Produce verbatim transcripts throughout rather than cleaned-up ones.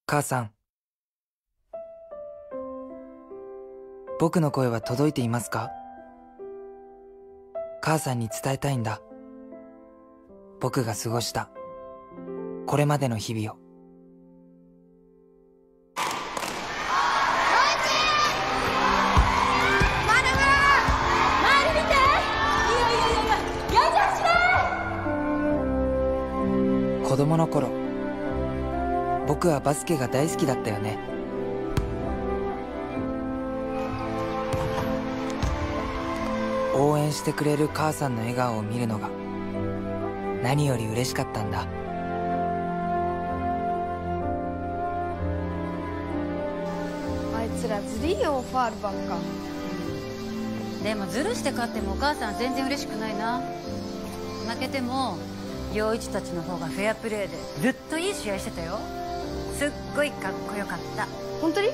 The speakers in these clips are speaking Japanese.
母さん、僕の声は届いていますか？母さんに伝えたいんだ。僕が過ごしたこれまでの日々を。子供の頃、僕はバスケが大好きだったよね。応援してくれる母さんの笑顔を見るのが何より嬉しかったんだ。 あいつらずりいよ、ファールばっか。 でもズルして勝ってもお母さん全然嬉しくないな。負けても陽一たちの方がフェアプレーでずっといい試合してたよ。すっごいかっこよかった。 本当に？うん。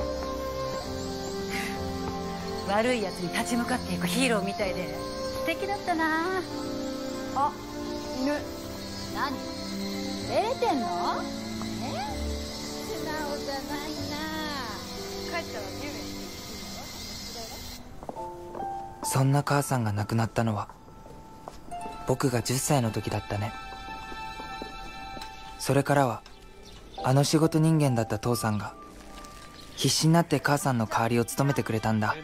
悪いやつに立ち向かっていくヒーローみたいで素敵だったな。 あ、犬。 何？照れてんの？ え？素直じゃないな。帰ったらゲームして。 そんな母さんが亡くなったのは僕がじゅっさいの時だったね。それからはあの仕事人間だった父さんが必死になって母さんの代わりを務めてくれたんだ。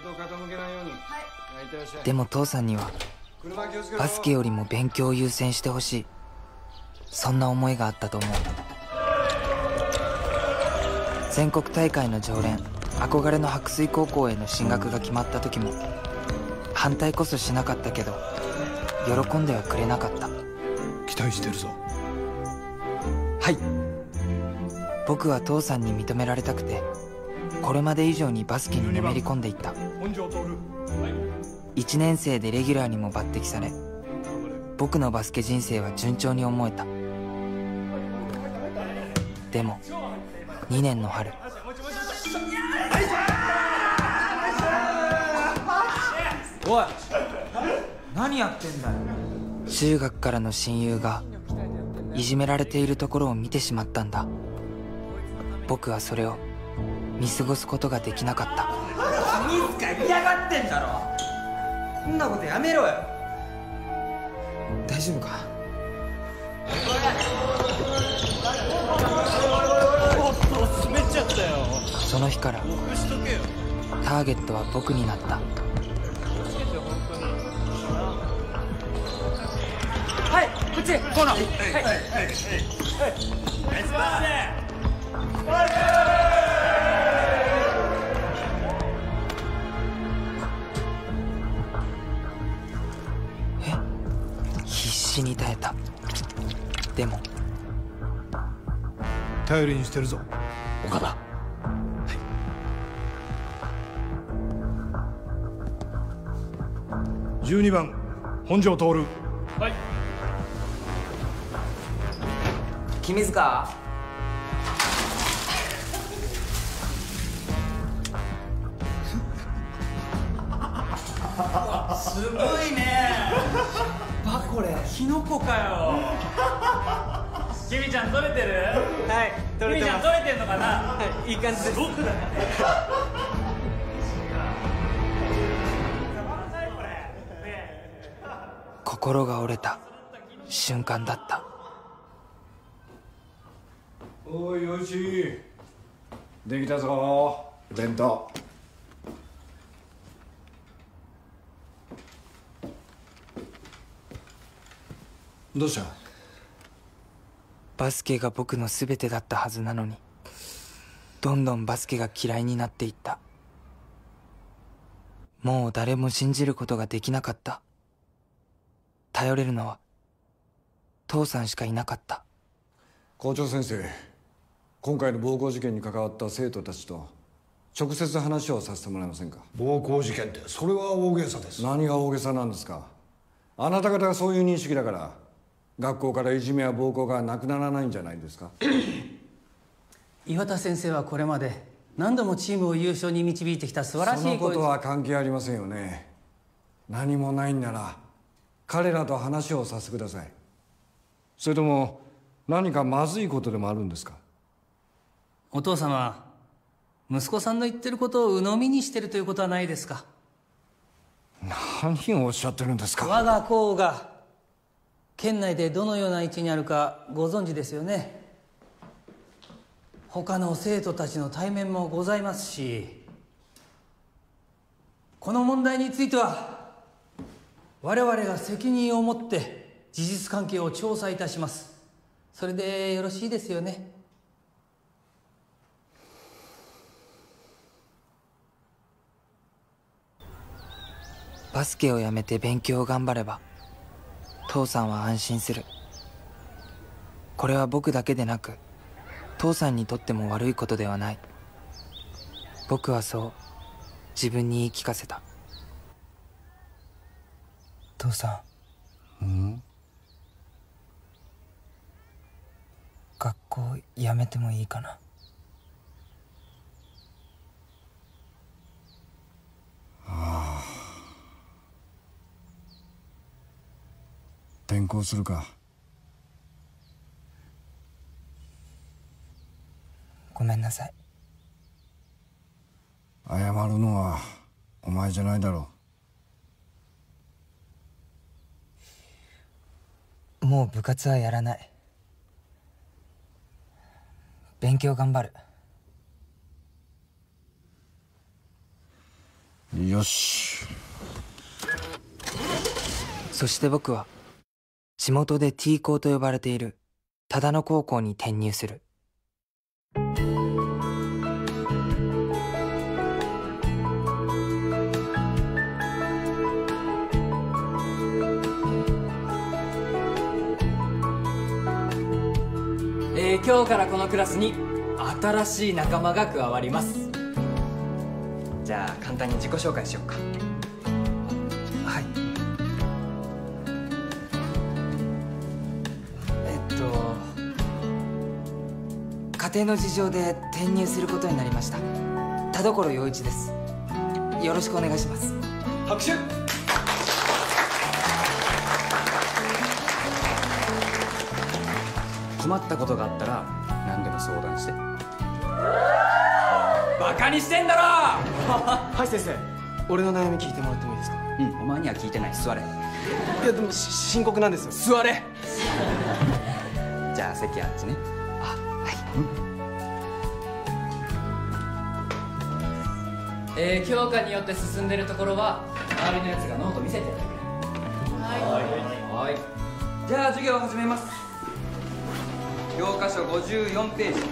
でも父さんにはバスケよりも勉強を優先してほしい、そんな思いがあったと思う。全国大会の常連、憧れの白水高校への進学が決まった時も反対こそしなかったけど喜んではくれなかった。 期待してるぞ。 はい。僕は父さんに認められたくてこれまで以上にバスケにのめり込んでいった。いちねん生でレギュラーにも抜擢され僕のバスケ人生は順調に思えた。でもにねんの春、 おい、何やってんだよ。 中学からの親友がいじめられているところを見てしまったんだ。僕はそれを見過ごすことができなかった。 鬼塚嫌がってんだろ。こんなことやめろよ。 大丈夫か？ 滑っちゃったよ。 その日からターゲットは僕になった。 はい、こっちコーナー。はいはいはいナイスパえ？必死に耐えた。でも頼りにしてるぞ岡田。はい。じゅうにばん本庄徹。はい。 君塚。すごいね。バこれキノコかよ。 君ちゃん取れてる？ はい、取れてます。 君ちゃん取れてんのかな？ はい、いい感じです。 僕だね。 心が折れた瞬間だった。 おいよし、できたぞ弁当。どうした？ バスケが僕の全てだったはずなのにどんどんバスケが嫌いになっていった。もう誰も信じることができなかった。頼れるのは父さんしかいなかった。 校長先生、今回の暴行事件に関わった生徒たちと直接話をさせてもらえませんか？ 暴行事件ってそれは大げさです。 何が大げさなんですか？あなた方がそういう認識だから学校からいじめや暴行がなくならないんじゃないですか？ 岩田先生はこれまで何度もチームを優勝に導いてきた素晴らしい。 そのことは関係ありませんよね。何もないんなら彼らと話をさせてください。それとも何かまずいことでもあるんですか？ お父様、息子さんの言ってることを鵜呑みにしてるということはないですか？ 何をおっしゃってるんですか？ 我が校が県内でどのような位置にあるかご存知ですよね。他の生徒たちの対面もございますし、この問題については我々が責任を持って事実関係を調査いたします。それでよろしいですよね？ バスケをやめて勉強を頑張れば父さんは安心する。これは僕だけでなく父さんにとっても悪いことではない。僕はそう自分に言い聞かせた。父さん、うん、学校やめてもいいかな？ ああ、転校するか？ ごめんなさい。 謝るのはお前じゃないだろう。もう部活はやらない。勉強頑張る。よし。 そして僕は地元で T 校と呼ばれている唯野高校に転入する。 えー、今日からこのクラスに新しい仲間が加わります。じゃあ簡単に自己紹介しようか。 はい。えっと家庭の事情で転入することになりました田所陽一です。よろしくお願いします。 拍手。困ったことがあったら何でも相談して。バカにしてんだろはい先生、俺の悩み聞いてもらってもいいですか？ うん、お前には聞いてない。座れ。 いやでもし深刻なんですよ。 座れじゃあ席あっちね。 あ、はい、 うん、えー、教科によって進んでるところは周りのやつがノート見せてやってくれ。はい、はい、じゃあ授業を始めます。教科書ごじゅうよんページ。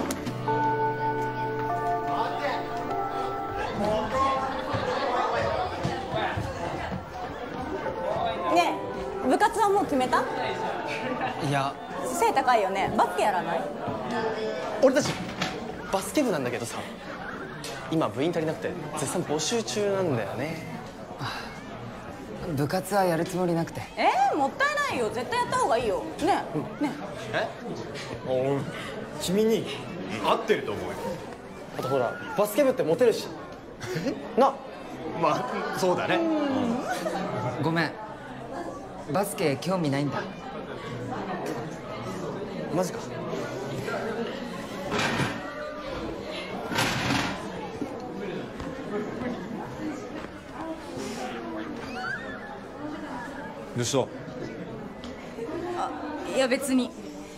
ねえ、部活はもう決めた？ いや、 背高いよね。バスケやらない？ 俺たちバスケ部なんだけどさ、今部員足りなくて絶賛募集中なんだよね。 部活はやるつもりなくて。 えー、もったいないよ。絶対やった方がいいよ。ねえ、ねえ？おい、君に合ってると思うよ。 あとほら、バスケ部ってモテるしな。 まあそうだね。 ごめん、バスケ興味ないんだ。 マジか。 どうした？ あ、いや別に。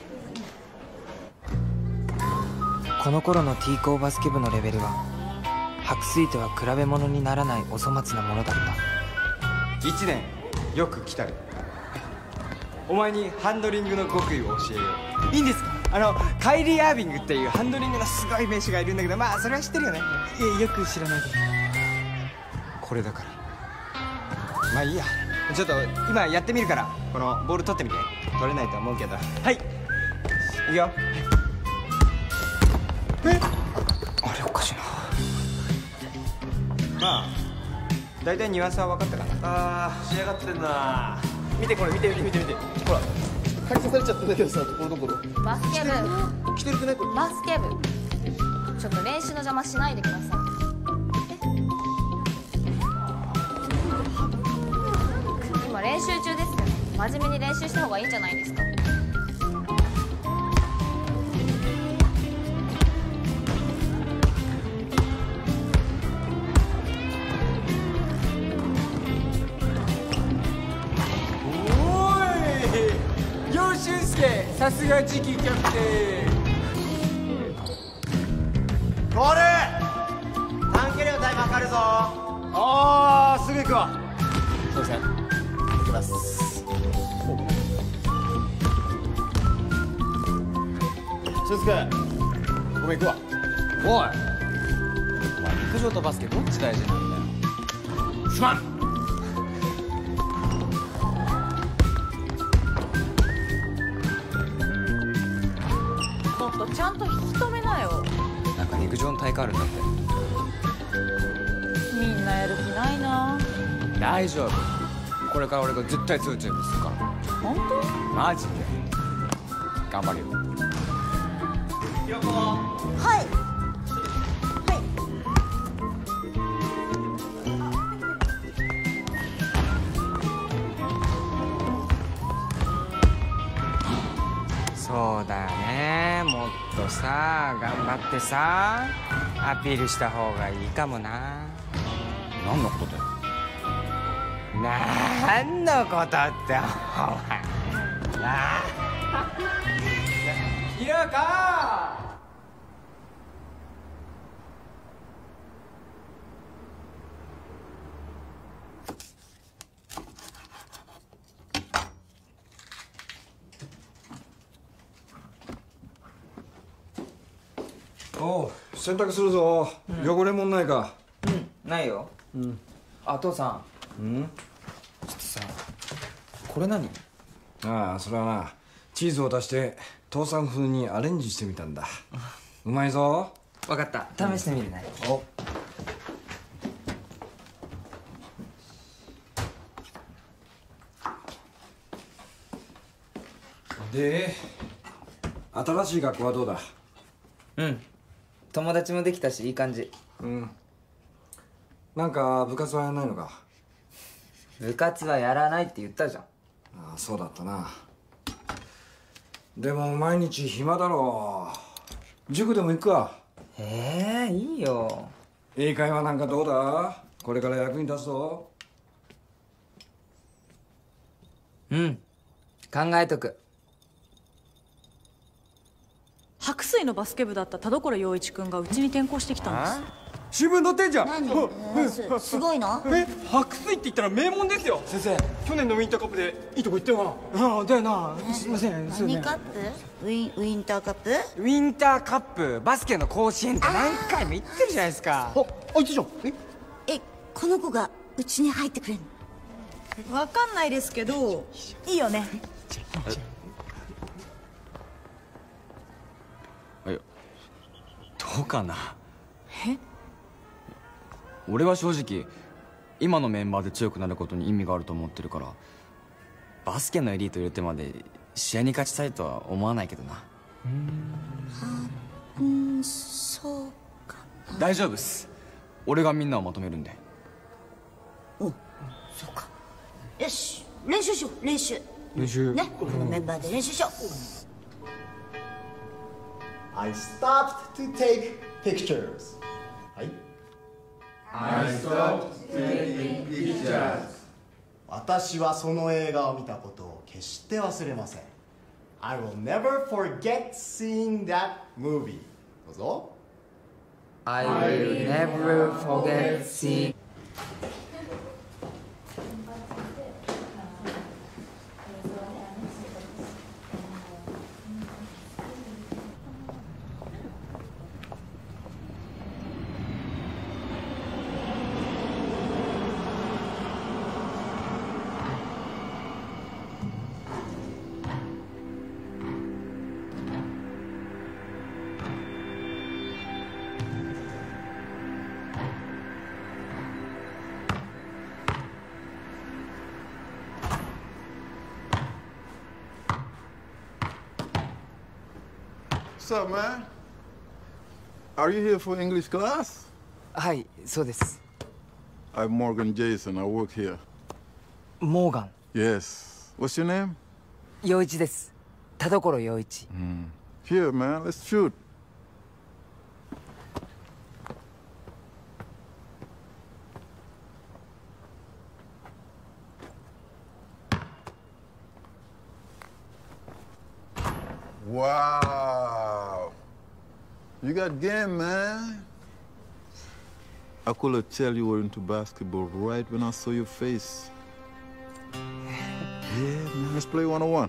この頃の T 校バスケ部のレベルは白水とは比べ物にならないお粗末なものだった。 いちねんよく来たる。お前にハンドリングの極意を教えよう。いいんですか？あのカイリー・アービングっていうハンドリングのすごい名手がいるんだけど、まあそれは知ってるよね。いや、よく知らないけどこれだから。まあいいや、ちょっと今やってみるから、このボール取ってみて。取れないと思うけど。はい、いくよ。え、あれおかしいな。まあ大体ニュアンスは分かったかな。 ああ、仕上がってんな。 見てこれ、見て見て見て見て。ほら、蚊に刺されちゃったんだけどさ、ところどころ。 バスケ部。 着てるくないこれ。 バスケ部。ちょっと練習の邪魔しないでください。今練習中ですけど、真面目に練習した方がいいんじゃないですか。 さすが次期キャプテン。 ゴール短距離のタイム測るぞ。 ああすぐ行くわ。 すいません、行きます。俊介、ごめん行くわ。 おい、お前陸上とバスケどっち大事なんだよ。すまん。 もっとちゃんと引き止めなよ。 なんか陸上の大会あるんだって。 みんなやる気ないな。 大丈夫、これから俺が絶対通知するから。 本当？ マジで頑張るよ。 はい。 そうだよね、もっとさ頑張ってさアピールした方がいいかもな。何のことだよ。何のことってお前なあいるか。 おう、洗濯するぞ、うん、汚れもんないか。 うんないよ。うんあ父さん、 うんちょっとさこれ何？ ああそれはなチーズを足して父さん風にアレンジしてみたんだ。うまいぞ。 分かった、試してみるね。 おで新しい学校はどうだ？ うん友達もできたしいい感じ。 うんなんか部活はやらないのか？ 部活はやらないって言ったじゃん。 ああそうだったな。でも毎日暇だろう。塾でも行くか？ ええいいよ。 英会話なんかどうだ？これから役に立つぞ。 うん考えとく。 白水のバスケ部だった田所陽一君がうちに転校してきたんです。 新聞載ってんじゃん。 何すすごいの？ え白水って言ったら名門ですよ。先生去年のウィンターカップでいいとこ行ったよな。ああだよな。すいません。 何カップ？ウィンウィンターカップ？ ウィンターカップバスケの甲子園って何回も言ってるじゃないですか。 ああいつじゃん。ええこの子がうちに入ってくれんの？ わかんないですけどいいよね。 えどうかな。 え俺は正直今のメンバーで強くなることに意味があると思ってるから、バスケのエリート入れてまで試合に勝ちたいとは思わないけどな。 うん、うんそうかな。 大丈夫っす、俺がみんなをまとめるんで。 おそうか。よし練習しよう。練習練習ね、このメンバーで練習しよう。 I stopped to take pictures. はい。 I stopped taking pictures. 私はその映画を見たことを決して忘れません。I will never forget seeing that movie. どうぞ。 I will never forget seeing. What's up, man? Are you here for English class? はいそうです。 I'm Morgan Jason. I work here. モーガン Yes. What's your name? 陽一です。田所陽一。 Mm. Here, man. Let's shoot. Wow. You got game, man. I could have tell you were into basketball right when I saw your face. Yeah, man, let's play one-on-one.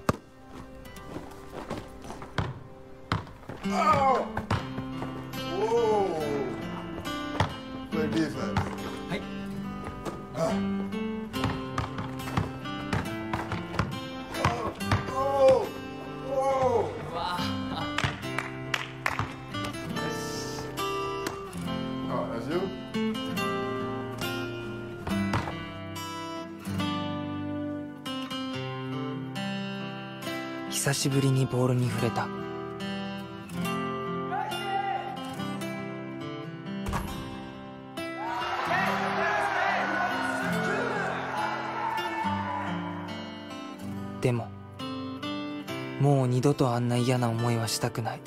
Oh! Whoa! Play defense. Hey. Ah. Oh! Oh! Wow. Oh, that's you? 久しぶりにボールに触れた。でももう二度とあんな嫌な思いはしたくない。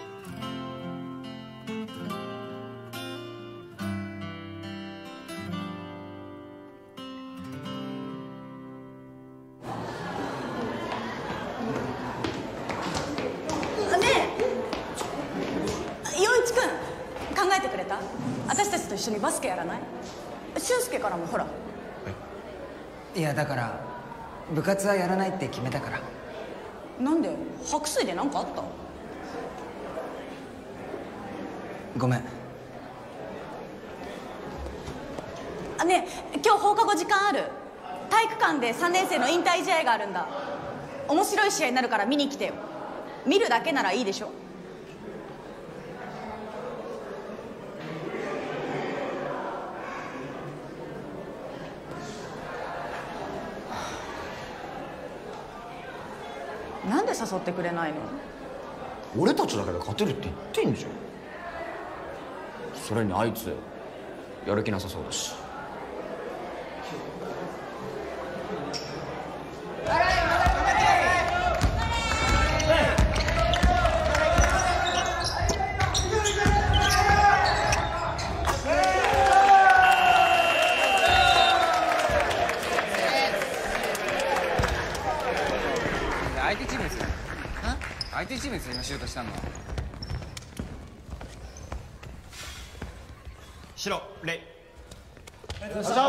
私たちと一緒にバスケやらない？俊介からもほら。 いやだから部活はやらないって決めたから。 なんで？白水で何かあった？ ごめん。 あ、ねえ、今日放課後時間ある？体育館でさんねん生の引退試合があるんだ。面白い試合になるから見に来てよ。見るだけならいいでしょ？なんで誘ってくれないの？ 俺たちだけで勝てるって言ってんじゃん。それにあいつやる気なさそうだし。 相手チームですよ。相手チームですよ、今シュートしたのは。 白、レイ。 よっしゃ。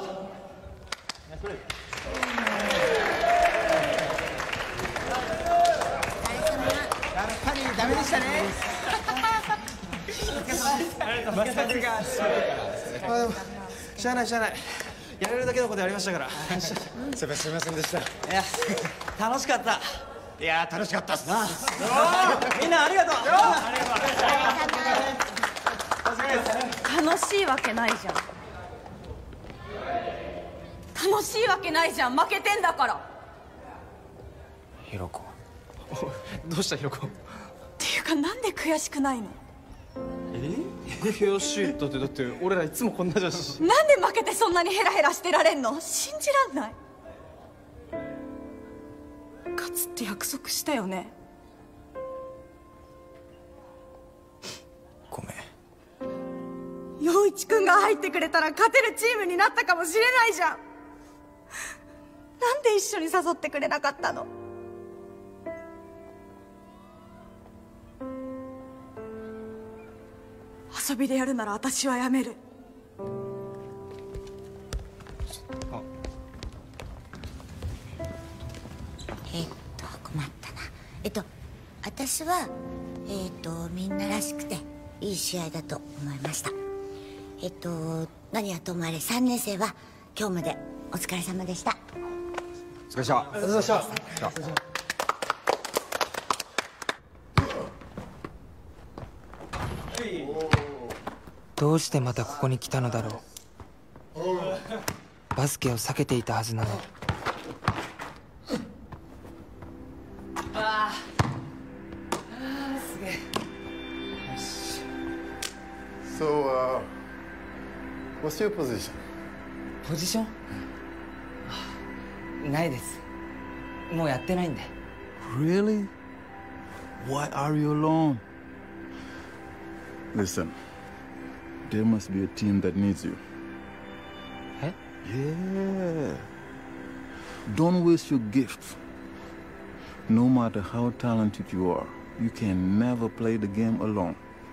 やっぱりダメでしたね。まさかがまあでもしゃあないしゃあない。やれるだけのことやりましたから。先輩すみませんでした。いや楽しかった。いや楽しかったっすな。みんなありがとう。 楽しいわけないじゃん。楽しいわけないじゃん。負けてんだから。 ひろこ。 どうしたひろこ？ っていうかなんで悔しくないの？ え？悔しいだってだって俺らいつもこんなじゃし。 なんで負けてそんなにヘラヘラしてられんの？信じらんない。勝つって約束したよね。 ごめん。 陽一くんが入ってくれたら勝てるチームになったかもしれないじゃん。なんで一緒に誘ってくれなかったの？遊びでやるなら私はやめる。 あえっと困ったな。えっと私はえっとみんならしくていい試合だと思いました。えっと何はともあれさんねん生は今日までお疲れ様でした。 お疲れ様でした。 ありがとうございました。 どうしてまたここに来たのだろう。バスケを避けていたはずなのに。 ああすげえ。よし。 So, uh, what's your position? ポジション？ないです。もうやってないんで。 Really? Why are you alone? Listen, there must be a team that needs you. Eh? Yeah. Don't waste your gift. No matter how talented you are. You can never play the game alone.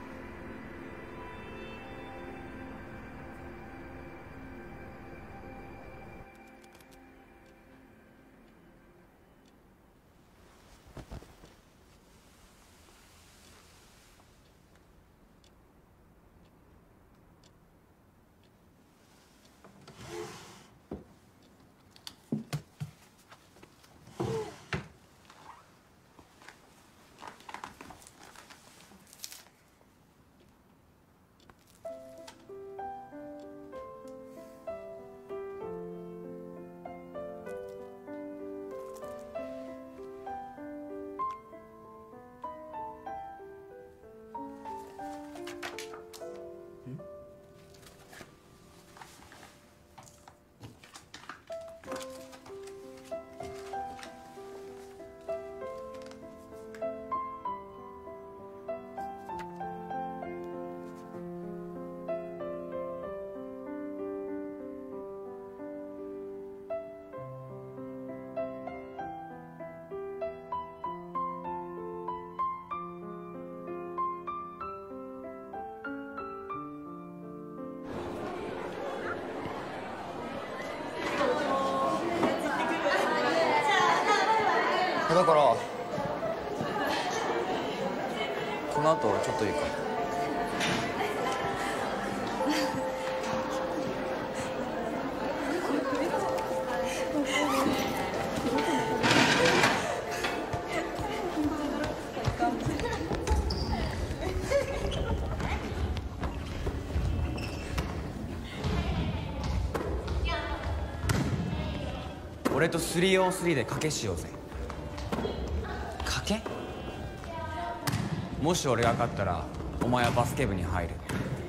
だからこの後ちょっといいか？俺と スリーオンスリー で賭けしようぜ。賭け？もし俺が勝ったらお前はバスケ部に入る。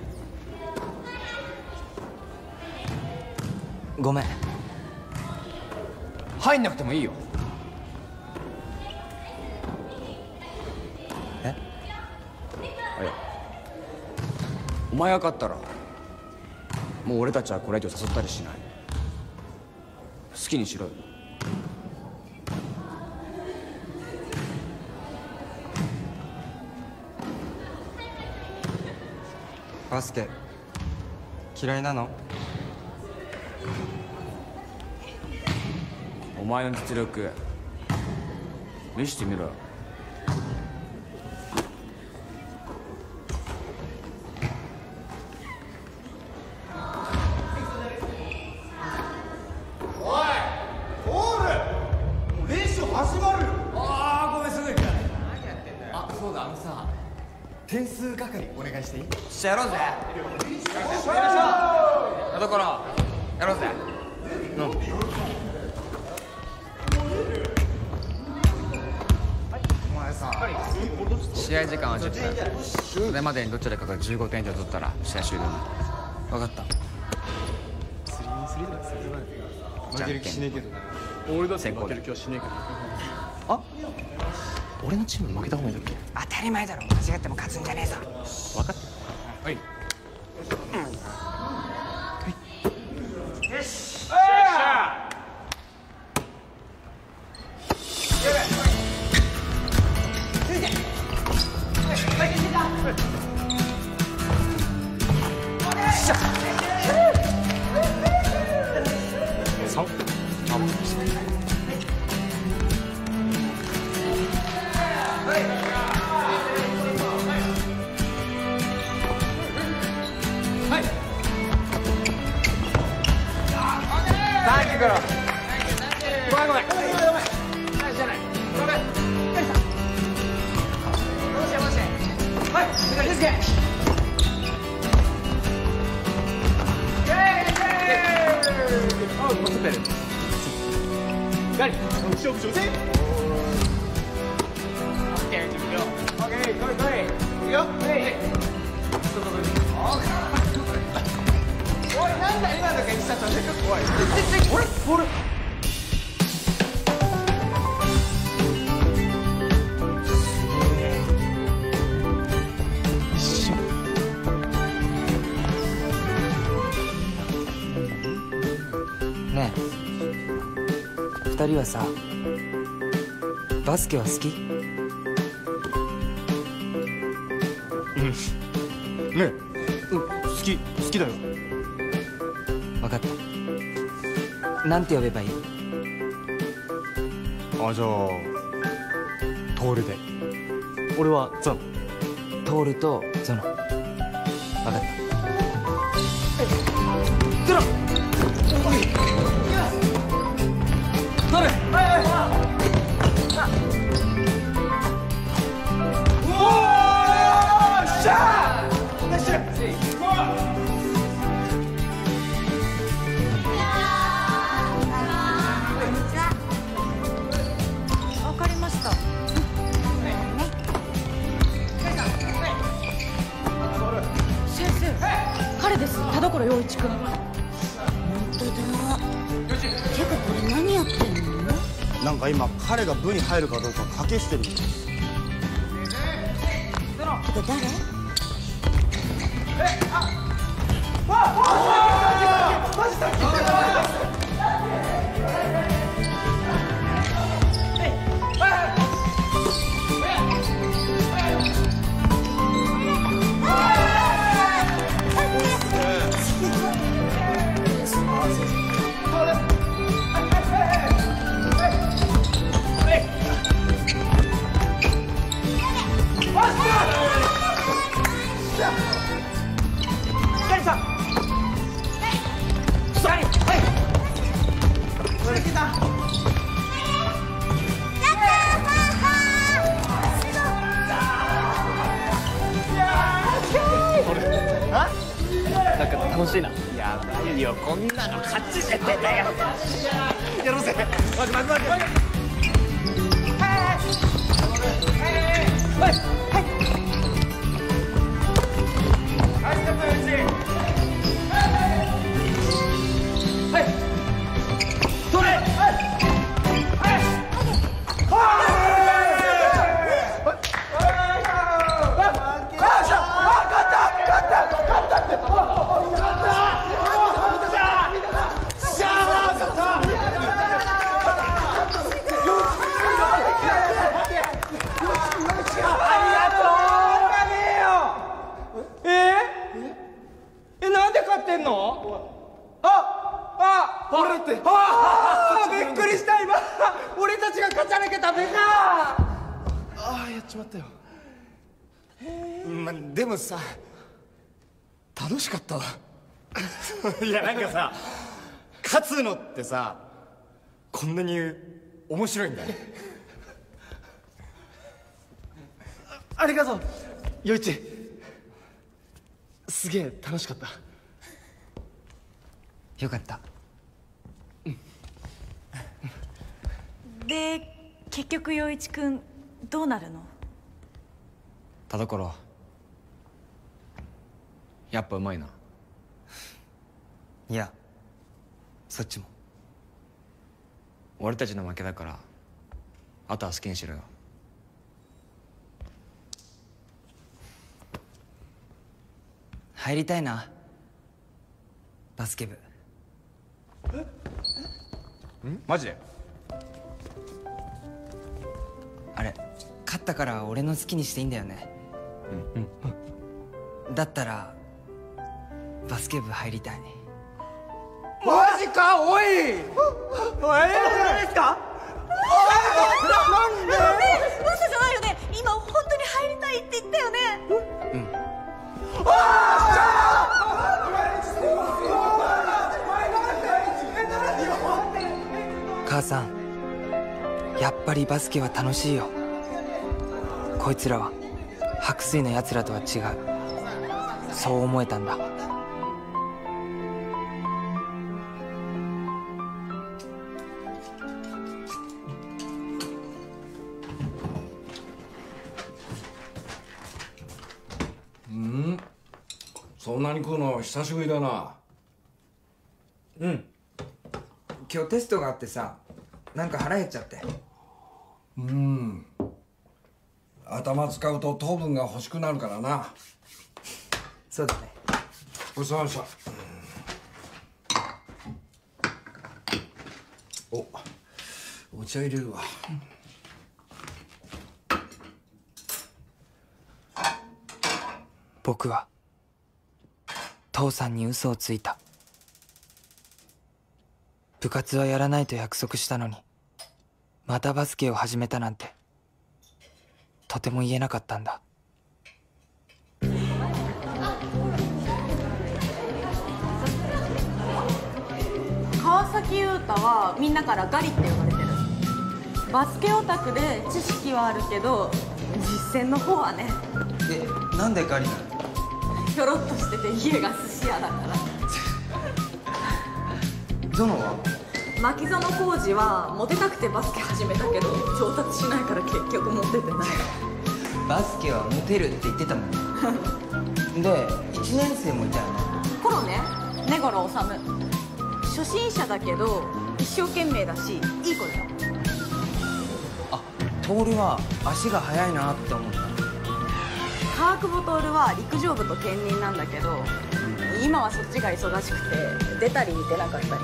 ごめん。 入んなくてもいいよ。 え？ あ、いや、お前が勝ったらもう俺たちはこれ以上誘ったりしない。好きにしろよ。 バスケ嫌いなの？ お前の実力見してみろよ。 点数係お願いしていい？ じゃあやろうぜ。だからやろうぜ。うん。お前さ、試合時間はじゅっぷん。それまでにどちらかがじゅうごてん以上取ったら試合終了になる。分かった。 スリーオンスリーとかする負ける気しねえけどね。 俺だって負ける気はしねえけど。あ、俺のチーム負けた方がいいだっけ？ 当たり前だろ。間違っても勝つんじゃねえぞ。 分かってる。 はい。 よし。ねえ、二人はさ、バスケは好き？ ねえ、うん、好き好きだよ。 分かった。なんて呼べばいい？ あ、じゃあトールで。俺はゾノ。 トールとゾノ。分かった。ゾノ！トール！はいはいはい。 しゃー！ナイス！ わかりました。先生、彼です。田所陽一君。 本当だ。てかこれ何やってんの？ なんか今彼が部に入るかどうか賭けしてるんです。 てか誰？ なんか楽しいな。 やばいよ、こんなの勝ちしててだよ。やろうぜ。マジマジマジマジ。ま、でもさ、楽しかったわ。いや、なんかさ、勝つのってさ、こんなに面白いんだね。あ、ありがとう、陽一。すげえ楽しかった。 よかった。 で、結局陽一くんどうなるの？ 田所、やっぱうまいな。 いや、そっちも。 俺たちの負けだから、あとは好きにしろよ。 入りたいな、バスケ部。 ん？マジで？ あれ、勝ったから俺の好きにしていいんだよね。 うんうん。だったらバスケ部入りたい。 マジか？おい！ええじゃないですか？なんで？ 嘘じゃないよね。今本当に入りたいって言ったよね。 うん。母さん、やっぱりバスケは楽しいよ。こいつらは白水のやつらとは違う。そう思えたんだ。 うん、そんなに食うの久しぶりだな。 うん、今日テストがあってさ、なんか腹減っちゃって。 うん、頭使うと糖分が欲しくなるからな。 そうだね。 ごちそうさまでした。お、お茶入れるわ。 僕は父さんに嘘をついた。部活はやらないと約束したのに、またバスケを始めたなんてとても言えなかったんだ。 川崎優太はみんなからガリって呼ばれてる。バスケオタクで知識はあるけど実践の方はね。 え、なんでガリなの？ ひょろっとしてて家が寿司屋だからゾノは？ 牧園浩二はモテたくてバスケ始めたけど上達しないから結局モテてない。 バスケはモテるって言ってたもんねでいちねん生もいたよね。 コロね、根頃治初心者だけど一生懸命だしいい子だよ。 あ、徹は足が速いなって思った。 川久保徹は陸上部と兼任なんだけど、今はそっちが忙しくて出たり出なかったり。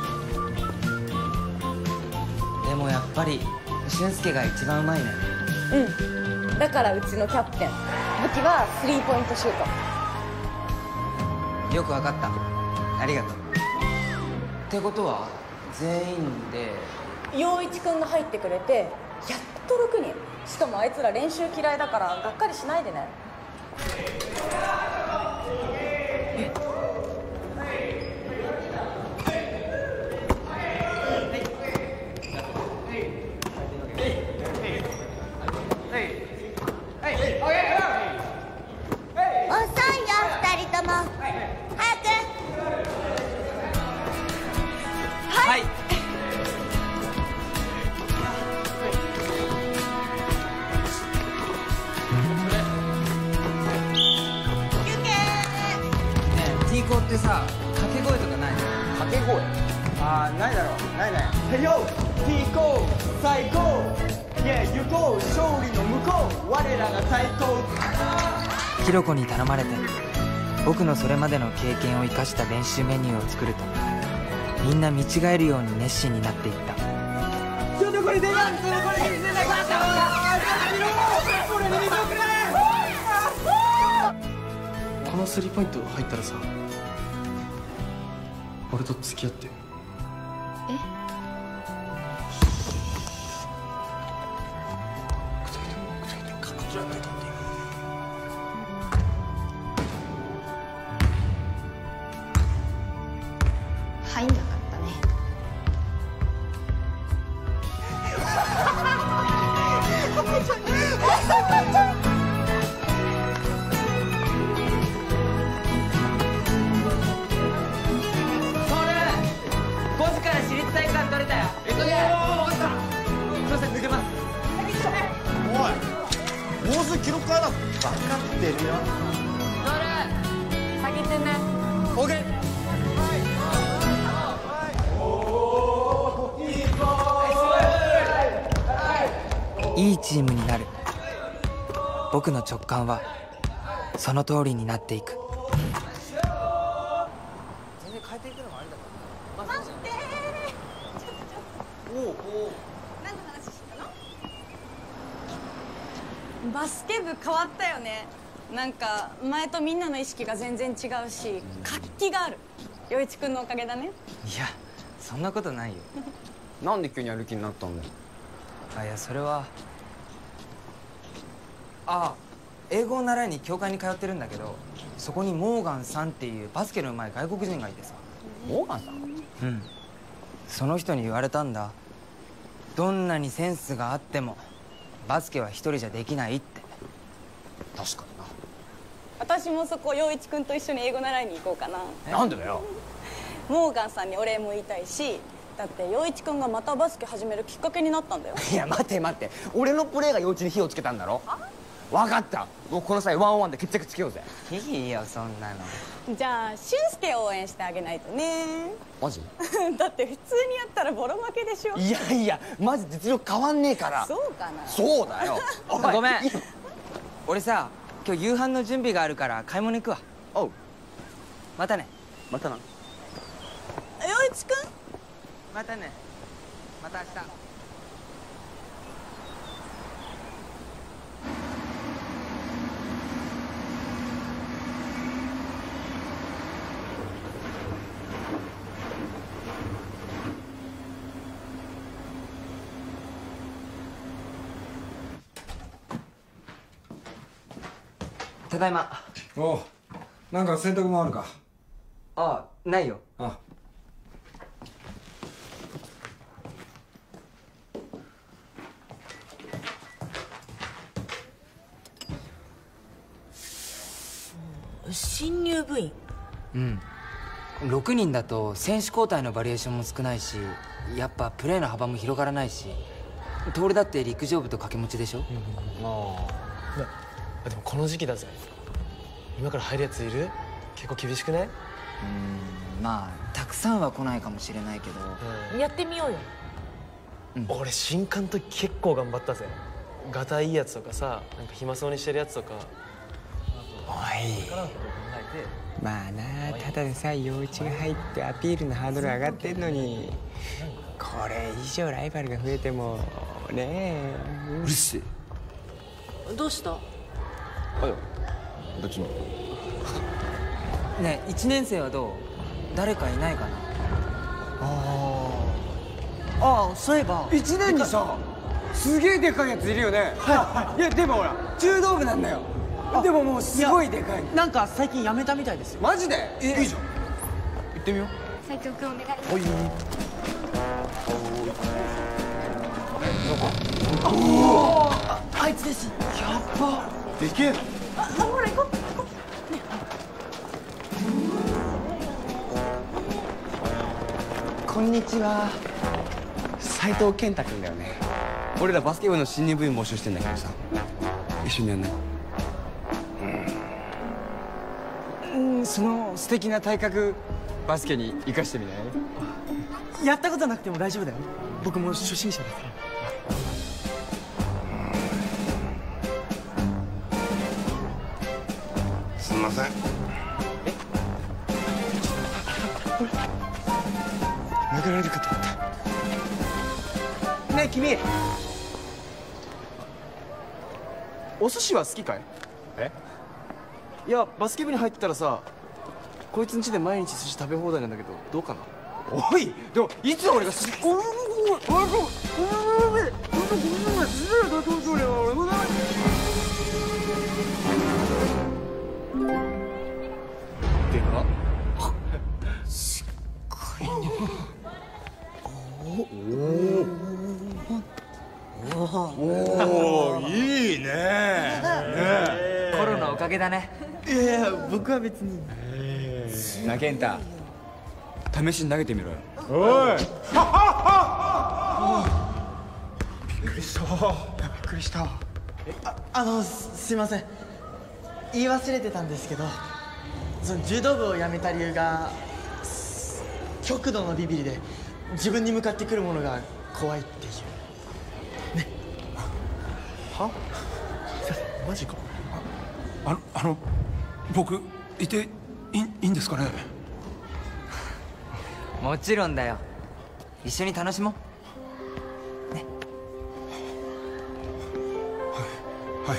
でもやっぱり俊介が一番うまいね。 うん、だからうちのキャプテン武器はスリーポイントシュート。 よくわかった、ありがとう。ってことは全員で陽一くんが入ってくれてやっとろくにん。しかもあいつら練習嫌いだからがっかりしないでね。 遅いよ二人とも。早く。 はい。T 校ってさ、掛け声とかないの？ 掛け声？あー、ないだろう、ないない。へよ、T 校最高。いや、行こう、勝利の向こう、我らが最高。 ひろこに頼まれて僕のそれまでの経験を生かした練習メニューを作ると、みんな見違えるように熱心になっていった。 ちょっとこれ出ない、ちょっとこれ出ない、俺に見てくれ。 このスリーポイント入ったらさ、俺と付き合って。 え？入んなかったね。 ごじから私立体育館取れたよ。急げ。すいません、抜けます。 おい、もうすぐ記録変えだ。分かってるよ。 それ先行ってんね。オーケー。いいチームになる。僕の直感はその通りになっていく。全然変えていくのもありだから。 待ってー。 おお。 何の話してたの？バスケ部変わったよね。なんか前とみんなの意識が全然違うし活気がある。陽一くんのおかげだね。 いや、そんなことないよ。 なんで急にやる気になったんだよ。 あ、いや、それはあ、英語を習いに教会に通ってるんだけど、そこにモーガンさんっていうバスケの上手い外国人がいてさ。 モーガンさん？ うん、その人に言われたんだ。どんなにセンスがあってもバスケは一人じゃできないって。 確かにな。 私もそこ陽一くんと一緒に英語習いに行こうかな。 なんでだよ。 モーガンさんにお礼も言いたいし、だって陽一くんがまたバスケ始めるきっかけになったんだよ。 いや、待て待て、俺のプレーが幼稚に火をつけたんだろ。分かった、もうこの際ワンオンワンで決着つけようぜ。 いいよ、そんなの。 じゃあ俊介を応援してあげないとね。 マジ？ だって普通にやったらボロ負けでしょ。 いやいや、マジ実力変わんねえから。 そうかな。 そうだよ。 ごめん、俺さ、今日夕飯の準備があるから買い物行くわ。 おう、 またね。 またな。 陽一くん、 またね。また明日。 ただいま。 おう、なんか洗濯もあるか？ ああ、ないよ。 あ新入部員。 うんろくにんだと選手交代のバリエーションも少ないし、やっぱプレーの幅も広がらないし、徹だって陸上部と掛け持ちでしょ。うん、 ああでもこの時期だぜ。今から入るやついる？結構厳しくね？ うん、まあたくさんは来ないかもしれないけど、 うん、やってみようよ。 うん、俺新刊の時結構頑張ったぜ。ガタいいやつとかさ、なんか暇そうにしてるやつとか。 おい、まあな、ただでさえ陽一が入ってアピールのハードル上がってんのに、これ以上ライバルが増えてもねえ。 うるせえ。どうした？ あ、別に。 ねえ、いちねん生はどう？誰かいないかな？ ああ、そういえばいちねんにさ、すげえでかいやついるよね。いやでもほら柔道部なんだよ。でももうすごいでかい。 なんか最近辞めたみたいですよ。 マジで？いいじゃん。行ってみよう。 斉藤君お願いします。 おい。 おお、あ、あいつです。やっば。 でけえ。 あ、ほら行こう。行こう。ね。 こんにちは。斉藤健太君だよね。俺らバスケ部の新入部員募集してんだけどさ、一緒にやんない？うん、その素敵な体格バスケに生かしてみない？ やったことなくても大丈夫だよ。僕も初心者だから。 すみません。 殴られるかと思った。ねえ君、お寿司は好きかい？え？いや、バスケ部に入ってたらさ、こいつん家で毎日寿司食べ放題なんだけどどうかな？おい、でもいつ俺が寿司おおおおおおおおでかっ。すっごいね。おおお、いいね。 コロのおかげだね。 いやいや、僕は別に。な、健太、試しに投げてみろよ。 おい。 びっくりした。びっくりした。 あ、あのす、すいません。言い忘れてたんですけど、その柔道部を辞めた理由が極度のビビりで自分に向かってくるものが怖いっていうね。は？マジか。 あの、あの、僕いていい、いいんですかね？ もちろんだよ。一緒に楽しもうね。 はいはい。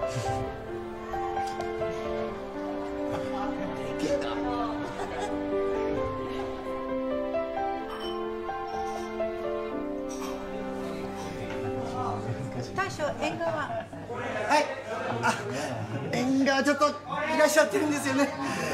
大将縁側。 はい。あ、縁側ちょっといらっしゃってるんですよね。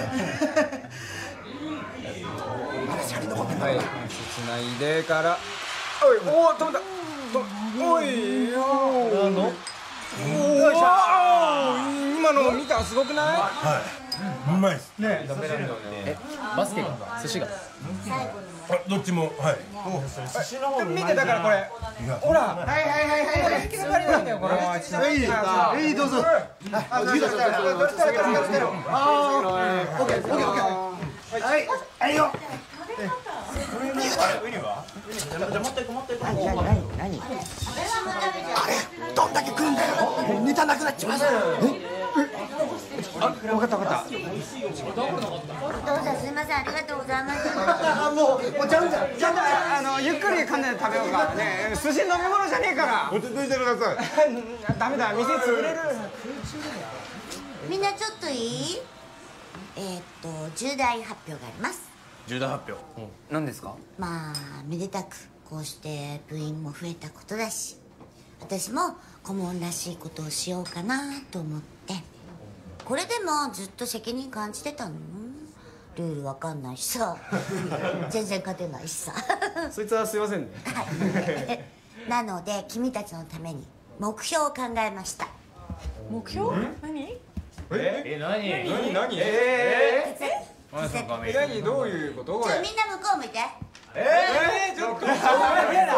はい、つないでから。おい、おお、止めた。おい、おお。なんの？おお、今の見た、すごくない？ はい。うまいです。 ね、 え、バスケが、寿司が。 どっちも、はい。 寿司の方見て、だからこれ。ほら。はいはいはいはい。引き抜かれないんだよ、これ。はい、 いい、どうぞ。 あ、どうぞ。あ、オッケー、オッケー、オッケー。はい、はいよ。ウニは？じゃ持っていく持っていく。何何何？あれどんだけ食うんだよ。ネタなくなっちまうぞ。あ、分かった分かった。 お父さんすみません、ありがとうございます。 あ、もうもうちゃうんじゃん。ちゃんとあのゆっくり噛んで食べようか。ね、寿司飲み物じゃねえから。 落ち着いてください。 ダメだ、店潰れる。 みんなちょっといい？えー、っと重大発表があります。 重大発表。何ですか？ まあめでたくこうして部員も増えたことだし、私も顧問らしいことをしようかなと思って。 これでもずっと責任感じてたの？ルールわかんないしさ全然勝てないしさそいつはすいませんね。 なので君たちのために目標を考えました。 目標？何？ ええ、何何何ええええ何どういうことこれ？ ちょみんな向こう向いて。 ええちょっとそういうやつ？ まだよ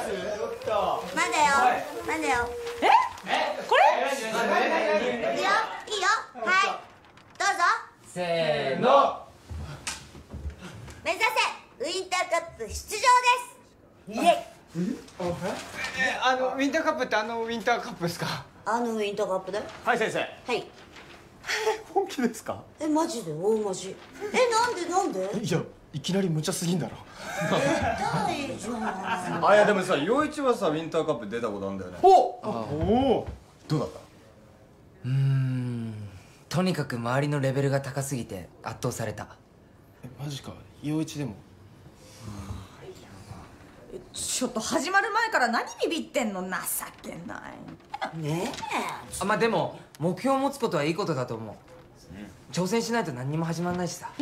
まだよ。 え？これ？ いいよいいよ。はいどうぞ。 せーの。 目指せウィンターカップ出場です。イエイ。 えあのウィンターカップってあのウィンターカップですか？ あのウィンターカップだよ。 はい先生。 はい本気ですか？ えマジで大マジ。えなんでなんで？ いやいきなり無茶すぎんだろ。 大丈夫。 あいやでもさ陽一はさウィンターカップ出たことあるんだよね。おおどうだった？ うーんとにかく周りのレベルが高すぎて圧倒された。 えマジか陽一でも。 ちょっと始まる前から何ビビってんの？情けないねあまあでも目標を持つことはいいことだと思う、うん、挑戦しないと何にも始まんないしさ、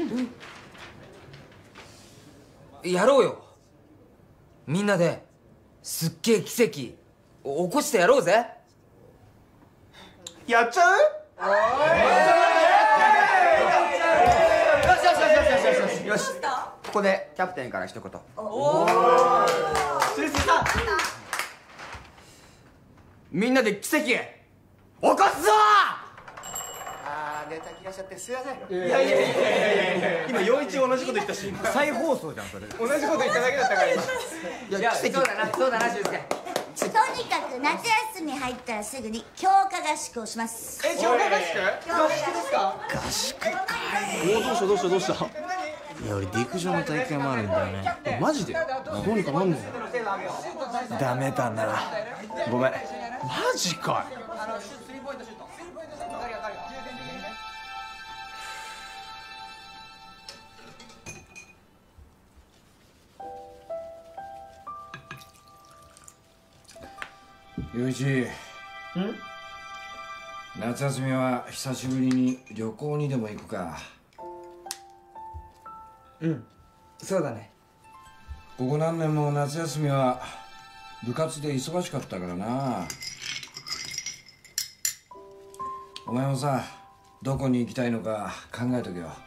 うん、やろうよみんなですっげえ奇跡起こしてやろうぜ。 やっちゃう？ よしよしよしよしよしよし。ここでキャプテンから一言。おお。先生さん。みんなで奇跡起こすぞ。 あーネタ切らしちゃってすいません。 いやいやいやいやいや今陽一同じこと言ったし再放送じゃんそれ。 同じこと言っただけだったから今。 いやそうだなそうだな俊介。 とにかく夏休み入ったらすぐに強化合宿をします。 え強化合宿？合宿ですか？ 合宿かい。おどうしたどうしたどうした？いや俺陸上の大会もあるんだよね。えマジで？どうにかなんねえ。ダメだな。ごめん。マジかい。 陽一、夏休みは久しぶりに旅行にでも行くか。 うんそうだね。 ここ何年も夏休みは部活で忙しかったからな。お前もさどこに行きたいのか考えとけよ。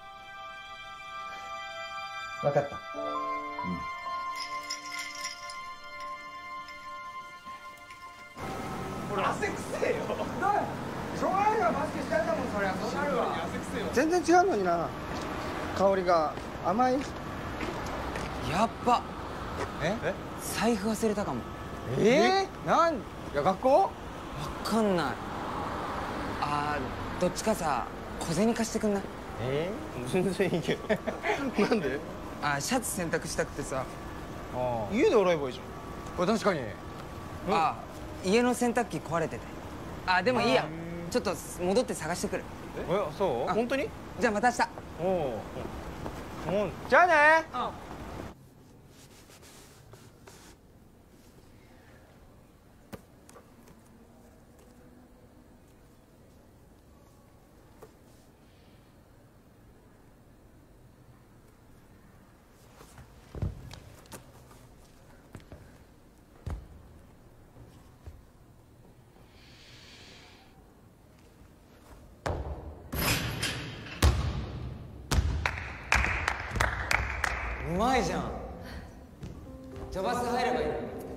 分かった。汗くせえよ。しょうがないからバスケしたいんだもんそりゃ。そうなるわ。全然違うのにな。香りが甘い。 やっば。 え？ 財布忘れたかも。 えー、なんいや学校？ わかんない。あーどっちかさ小銭貸してくんない？ えー、全然いいけど。なんで？ あシャツ洗濯したくてさ。 あ家で洗えばいいじゃん。これ確かに。 あ家の洗濯機壊れてて。あでもいいやちょっと戻って探してくる。 えそう本当に？ じゃあまた明日。 おおじゃあね。 うまいじゃん。ジャバス入ればいいのに。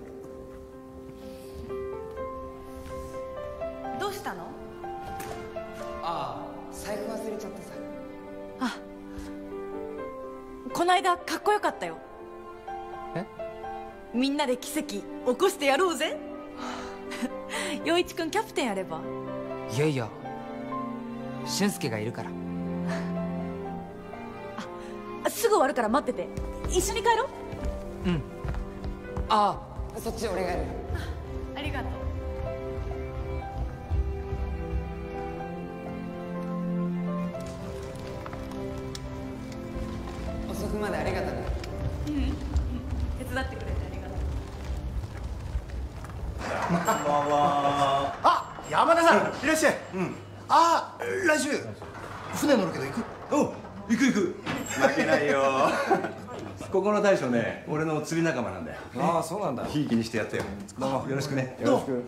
どうしたの？ ああ財布忘れちゃってさ。 あこないだかっこよかったよ。 え？ みんなで奇跡起こしてやろうぜ。陽一くんキャプテンやれば。 いやいや俊介がいるから。 すぐ終わるから待ってて。一緒に帰ろう。 うんああそっち俺がやる。 ありがとう。 遅くまでありがとね。 うん手伝ってくれてありがとう。 こんばんは。あ山田さんいらっしゃい。うんあー、来週船乗るけど行く？ おう、行く行く。負けないよ。ここの大将ね、俺の釣り仲間なんだよ。 ああ、そうなんだ。 ひいきにしてやってよ。どうもよろしくね。 よろしく。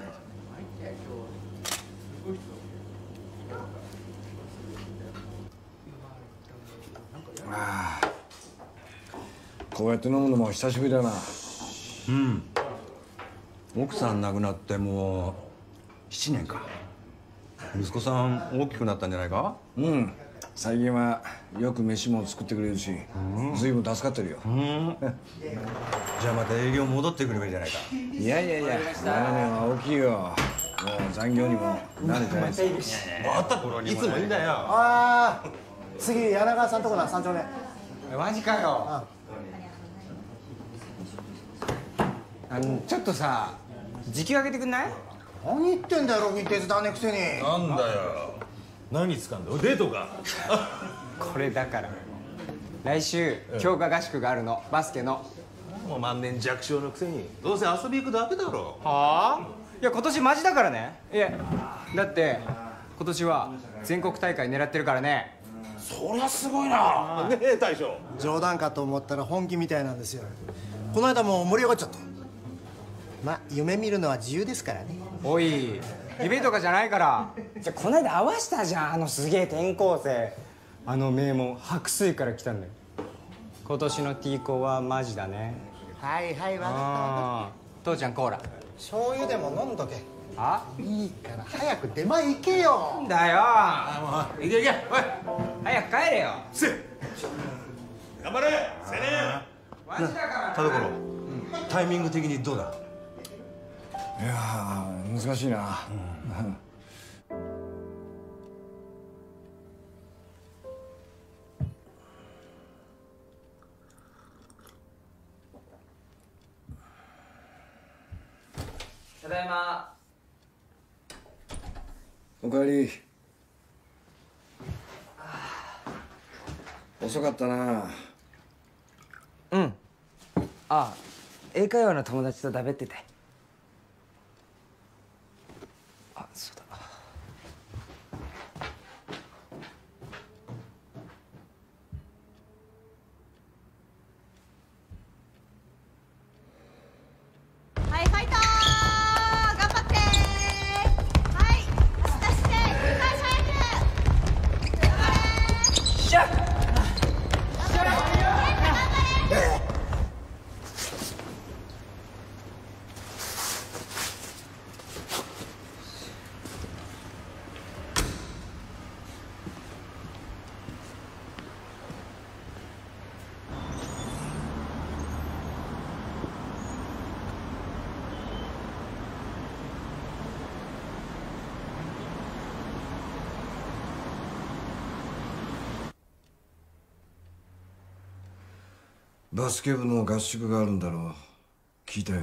ああ、こうやって飲むのも久しぶりだな。 うん。奥さん亡くなってもうしちねんか。息子さん大きくなったんじゃないか？ うん。最近はよく飯も作ってくれるし、随分助かってるよ。 じゃあまた営業戻ってくればいいじゃないか。 いやいやいや、ななねんは大きいよ。もう残業にも慣れてないし。 また頃にも。いつもいいんだよ。 ああ、次柳川さんとこな、三丁目。 マジかよ。あのちょっとさ、時給上げてくんない？ 何言ってんだよ、ロビン手伝わねえくせに。 なんだよ。何掴んだ？デートか。 これだから来週強化合宿があるの、バスケの。 もう万年弱小のくせにどうせ遊び行くだけだろ。 はあ？いや今年マジだからね。いやだって今年は全国大会狙ってるからね。 そりゃすごいな。 ねえ大将。 冗談かと思ったら本気みたいなんですよ。この間も盛り上がっちゃった。まあ夢見るのは自由ですからね。 おい、夢とかじゃないから。じゃこの間会わしたじゃん、あのすげえ転校生。あの名門白水から来たんだよ。今年の T 校はマジだね。 はいはい、わかった。父ちゃんコーラ。 醤油でも飲んどけ。 あ？ いいから早く出前行けよ。 だよ。 あ、もう行け行け。おい。 早く帰れよ。 せ。頑張れ。せね。 マジだからな。 田所、タイミング的にどうだ？ いやー、難しいな。うんただいま。 おかえり。遅かったな。 うん。あ、英会話の友達とだべってて。あ、そうだ。 はい、ファイトー頑張ってー。はい、足出して繰り返し早く。頑張れー。しゃっ。 バスケ部の合宿があるんだろう。聞いたよ。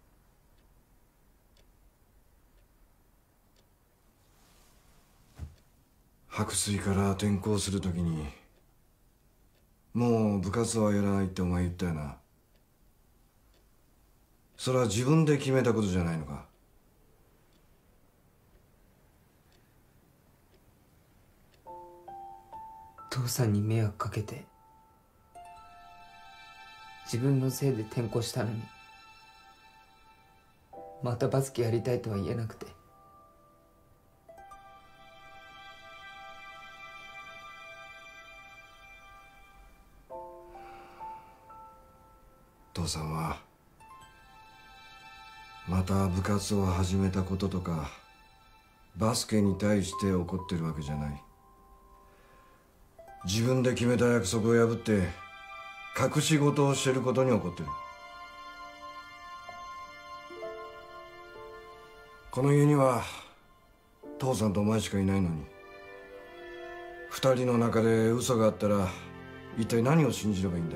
白水から転校するときにもう部活はやらないってお前言ったよな。それは自分で決めたことじゃないのか？ 父さんに迷惑かけて自分のせいで転校したのにまたバスケやりたいとは言えなくて。 父さんはまた部活を始めたこととかバスケに対して怒ってるわけじゃない。自分で決めた約束を破って隠し事をしてることに怒ってる。この家には父さんとお前しかいないのに、二人の中で嘘があったら一体何を信じればいいんだ。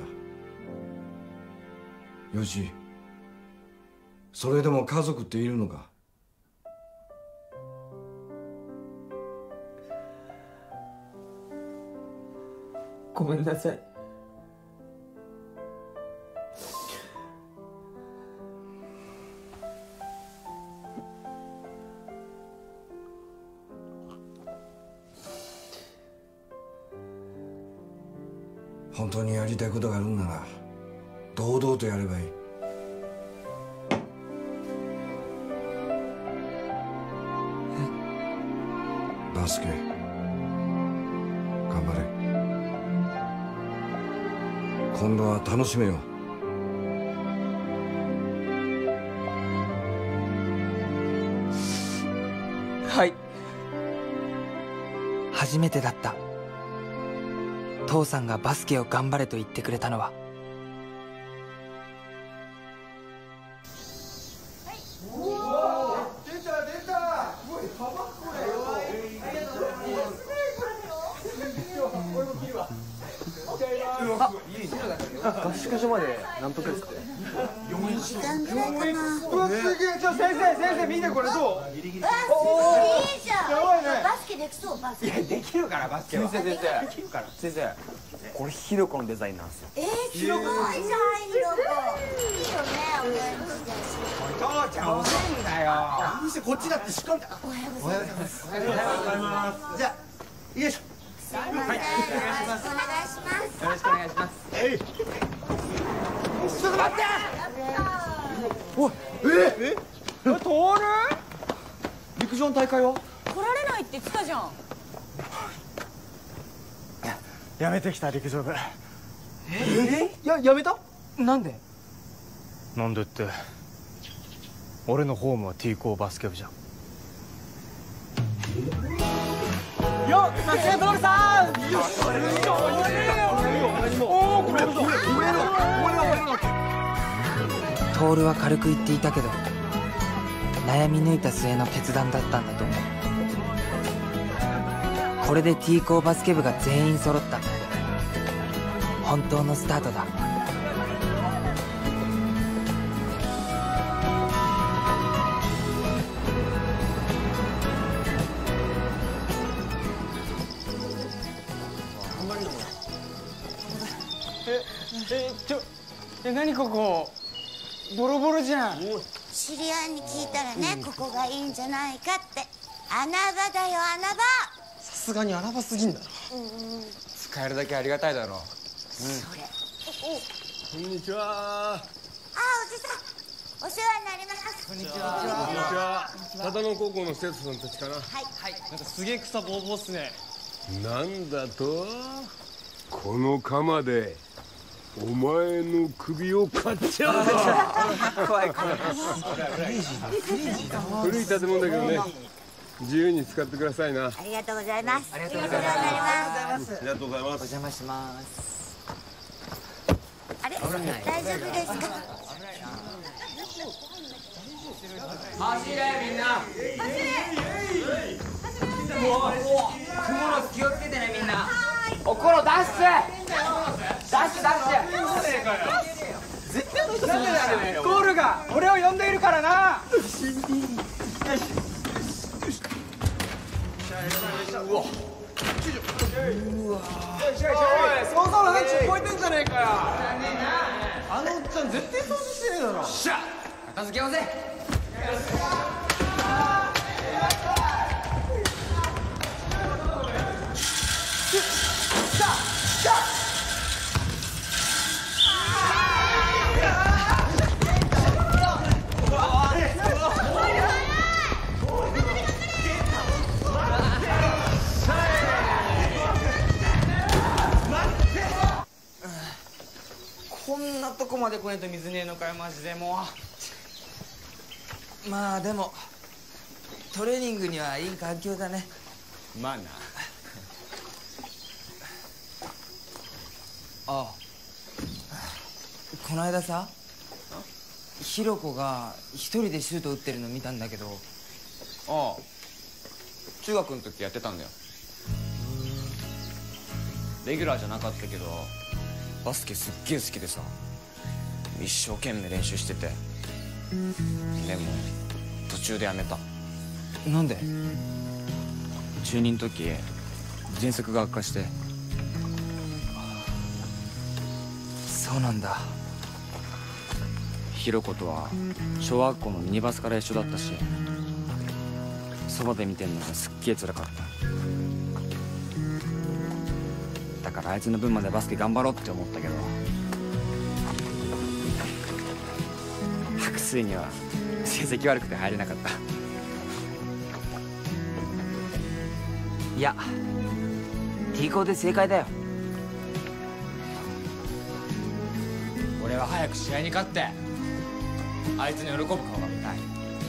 よし、それでも家族っているのか？ ごめんなさい。 本当にやりたいことがあるんなら堂々とやればいい。バスケ頑張れ。今度は楽しめよう。 はい。初めてだった。父さんがバスケを頑張れと言ってくれたのは。 合宿所まで何分くらいですか？ にじかんくらいかな。 うわ、すげえ。ちょ、先生、先生、見てこれどう？ うわ、すごいいいじゃん。 やばいね。 バスケできそう、バスケ。 いや、できるから、バスケは。 先生、先生。 できるから。 先生、これひろこのデザインなんですよ。 えー、すごいじゃん、ひろこ。いいよね、お願いし父ちゃん、遅いんだよ。 こっちだってしっかり。 おはようございます。 おはようございます。じゃあ、よいしょ。 すいません。よろしくお願いします。 よろしくお願いします。 えい。 ちょっと待って。 おい、え、え、 トール？陸上の大会は？ 来られないって言ってたじゃん。 やめてきた陸上部。 え？や、やめた？なんで？ なんでって、俺のホームは T 校バスケ部じゃん。 よっ、さすがトールさん。よし。おお、これこれこれトールは軽く言っていたけど、悩み抜いた末の決断だったんだと思う。これで T 校バスケ部が全員揃った。本当のスタートだ。 え、え、ちょ、え、何ここ？ボロボロじゃん。 知り合いに聞いたらね、ここがいいんじゃないかって。穴場だよ、穴場。 さすがに穴場すぎんだろ。 うん。 使えるだけありがたいだろう。 それ。 こんにちは。 あ、おじさん。お世話になります。 こんにちは。こんにちは。只野高校の生徒さんたちかな。はい。 はい。なんかすげえ草ぼうぼうっすね。 なんだと？この鎌でお前の首をかっちゃうぞ。 怖い怖い。 古い建物だけどね、自由に使ってくださいな。 ありがとうございます。 ありがとうございます。 ありがとうございます。 お邪魔します。 あれ、大丈夫ですか？ 走れみんな。走れ。もう、クモの巣気をつけてねみんな。おころダッシュ。ダッシュダッシュ。 絶対あの人そうですよ。ゴールが俺を呼んでいるからな。よし。よし。うわ。うわ。おい、想像の範疇超えてんじゃねえかよ。あのおっちゃん絶対掃除してねえだろ。 しゃ。片付けようぜ。 こんなとこまで来ねえと水ねえのかよ、マジでもう。まあでもトレーニングにはいい環境だね。 まあな。 ああ、この間さ、ひろこが一人でシュート打ってるの見たんだけど。 ああ、中学の時やってたんだよ。レギュラーじゃなかったけどバスケすっげえ好きでさ、一生懸命練習してて。でも途中でやめた。 なんで？ 中にの時喘息が悪化して。 そうなんだ。 ひろことは小学校のミニバスから一緒だったし、そばで見てんのがすっげえ辛かった。だからあいつの分までバスケ頑張ろうって思ったけど、白水には成績悪くて入れなかった。 いや T 校で正解だよ。 俺は早く試合に勝ってあいつの喜ぶ顔が見たい。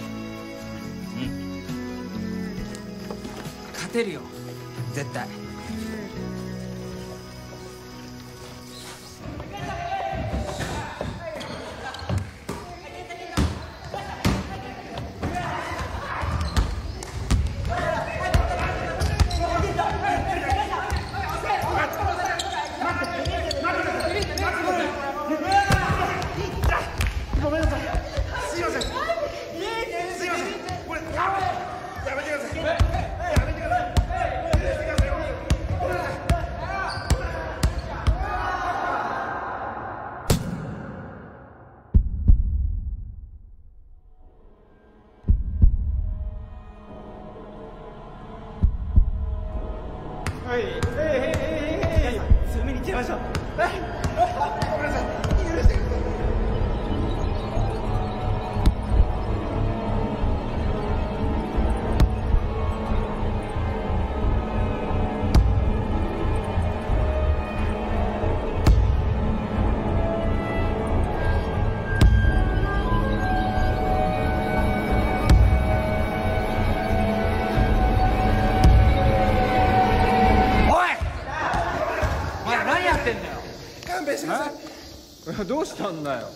うん勝てるよ絶対。 ごめんなさい。すいません。すいません。これやめてください。やめてください。やめてください。はい。はいはいはいはい。強めに行っちゃいましょう。はい。ごめんなさい。許してください。 どうしたんだよ。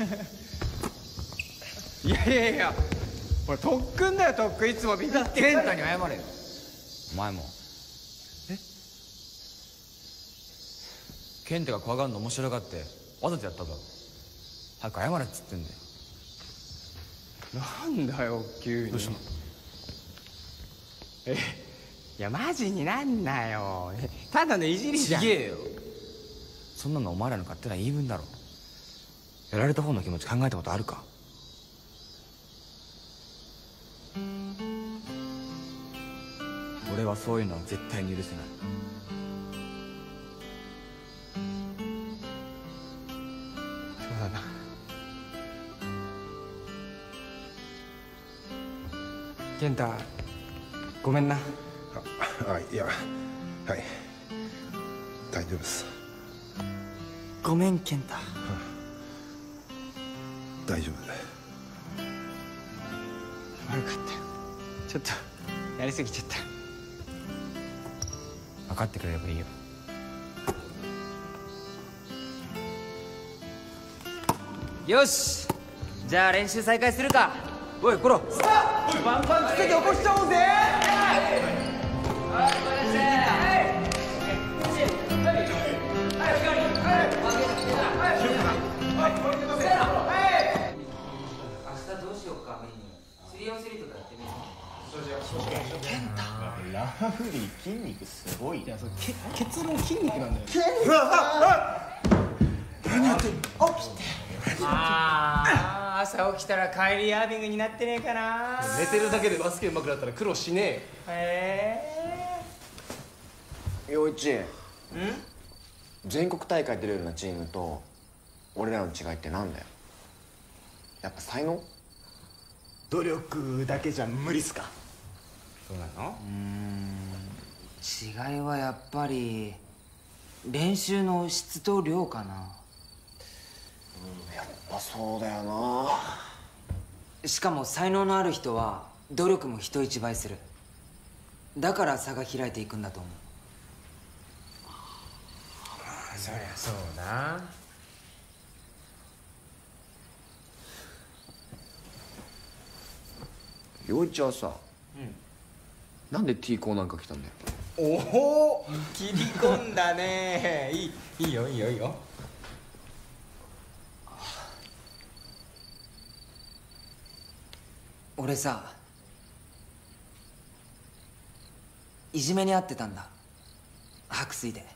いやいやいや、これ特訓だよ特訓。いつもビビって健太に謝れよ。お前も。え健太が怖がるの面白がってわざとやったぞ。早く謝れっつってんだよ。 なんだよ急に。どうしたの。えいやマジになんなよ。ただのいじりじゃん。 ちげえよ。そんなのお前らの勝手な言い分だろ。やられた方の気持ち考えたことあるか。俺はそういうのは絶対に許せない。 そうだな。健太ごめんな。 あ、いや、はい、大丈夫です。 ごめん健太。 大丈夫だ。 悪かったよ。ちょっとやりすぎちゃった。 分かってくれればいいよ。よし、じゃあ練習再開するか。おいコロ、 バンバンつけて起こしちゃおうぜ。 ラフリー筋肉すごい。いやそれけ結論筋肉なんだよ。 何やってんの。起きて。ああ朝起きたらカイリー・アービングになってねえかな。 寝てるだけでバスケ上手くなったら苦労しねえよ。 へえ。陽一。ん？全国大会出るようなチームと俺らの違いってなんだよ。やっぱ才能？努力だけじゃ無理っすか。 そうなの？ うーん違いはやっぱり練習の質と量かな。 やっぱそうだよな。 しかも才能のある人は努力も人一倍する。だから差が開いていくんだと思う。 そりゃそうだ。 陽一はさ、うん、なんで T 校なんか来たんだよ。 おお切り込んだね。いいいいよいいよいいよ。 俺さいじめにあってたんだ白水で。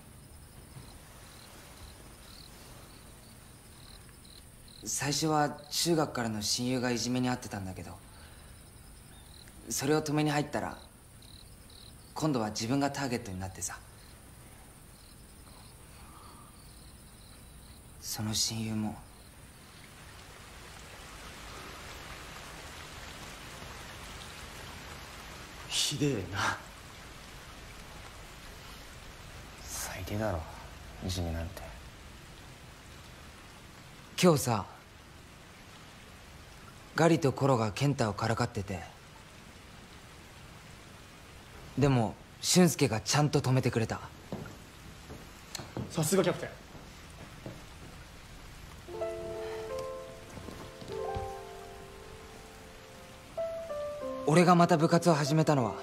最初は中学からの親友がいじめにあってたんだけど、それを止めに入ったら今度は自分がターゲットになってさ。 その親友もひでえな。最低だろ、いじめなんて。 今日さ、ガリとコロが健太をからかってて、でも俊介がちゃんと止めてくれた。 さすがキャプテン。 俺がまた部活を始めたのは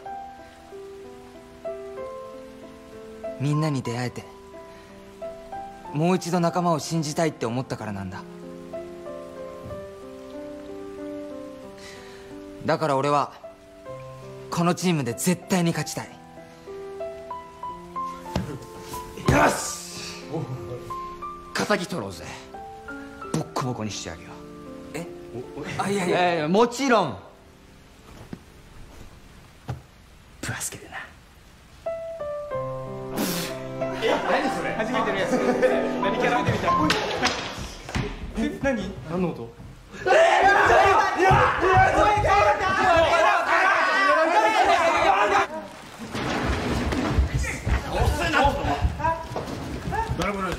みんなに出会えてもう一度仲間を信じたいって思ったからなんだ。だから俺はこのチームで絶対に勝ちたい。 よし、敵取ろうぜ。ボッコボコにしてやるよ。 えあいやいやいや、もちろんバスケでな。 何それ、初めてのやつ。何キャラ見てみたい。え、何、何の音。えー、いやいや遅いな。誰もない。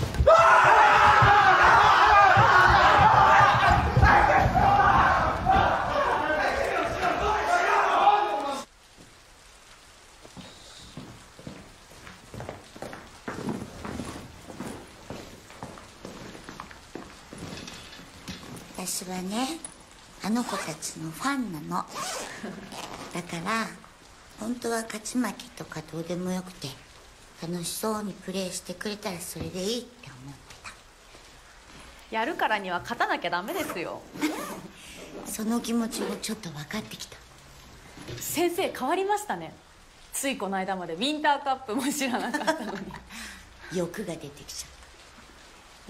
私はね、あの子たちのファンなの。だから本当は勝ち負けとかどうでもよくて、楽しそうにプレーしてくれたらそれでいいって思ってた。 やるからには勝たなきゃダメですよ。 その気持ちもちょっと分かってきた。 先生変わりましたね。ついこの間までウィンターカップも知らなかったのに。 欲が出てきちゃった。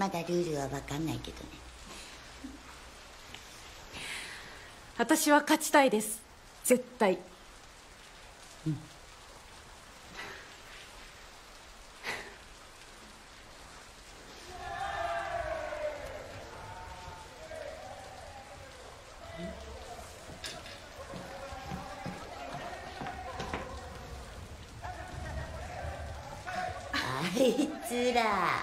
まだルールは分かんないけどね。 私は勝ちたいです、絶対。うん。 あいつら。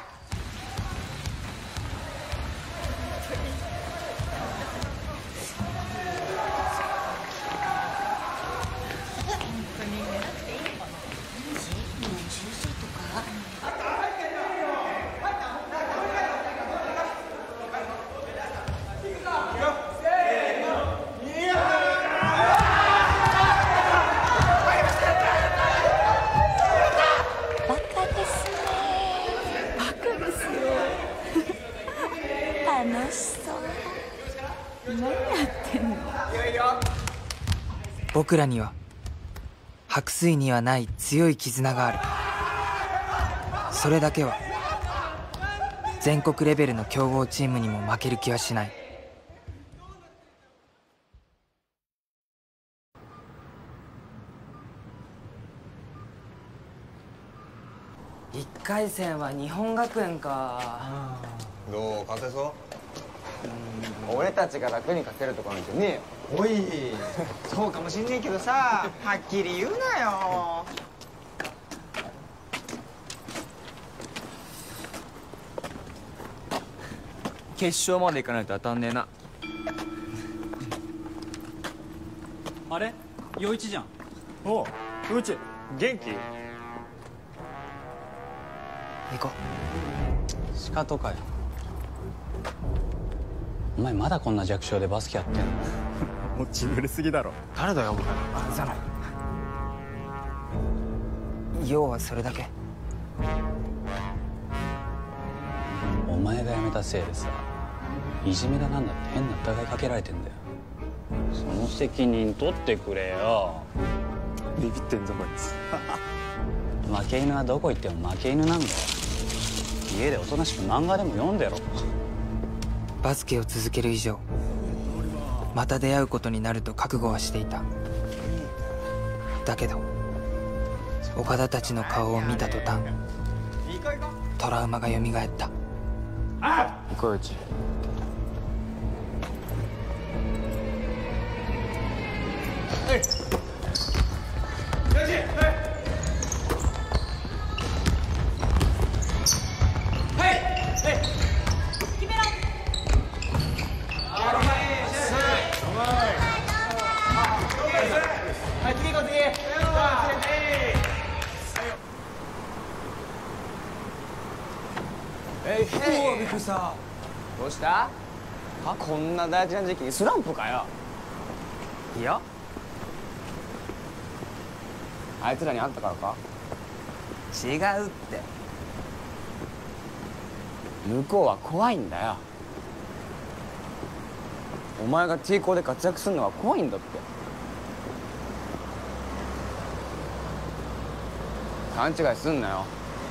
僕らには白水にはない強い絆がある。それだけは全国レベルの強豪チームにも負ける気はしない。一回戦は日本学園か。 どう、勝てそう？俺たちが楽に勝てるとこなんてねえよ。 おい、そうかもしんねえけどさ、はっきり言うなよ。 決勝まで行かないと当たんねえな。 あれ、陽一じゃん。 おう、陽一元気？ 行こう。仕方かよ。お前まだこんな弱小でバスケやってんの？ もうちぶれすぎだろ。 誰だよお前。 じゃない。要はそれだけ。 お前が辞めたせいでさ、いじめだなんだって変な疑いかけられてんだよ。その責任取ってくれよ。 ビビってんぞこいつ。 負け犬はどこ行っても負け犬なんだよ。家でおとなしく漫画でも読んでろ。 バスケを続ける以上また出会うことになると覚悟はしていた。だけど岡田たちの顔を見た途端トラウマがよみがえった。 行こうよち。 はい。よし。はい。はい。 決めろ。 はい、次行こう、次。 えい、おお、びっくりした。 どうした？こんな大事な時期にスランプかよ。 いや、 あいつらに会ったからか？ 違うって。 向こうは怖いんだよ。お前が T 校で活躍するのは怖いんだって。勘違いすんなよ。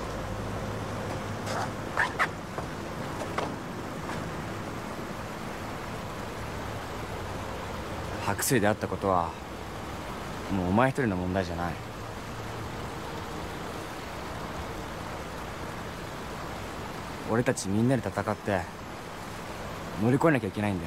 白水であったことはもうお前一人の問題じゃない。俺たちみんなで戦って乗り越えなきゃいけないんだよ。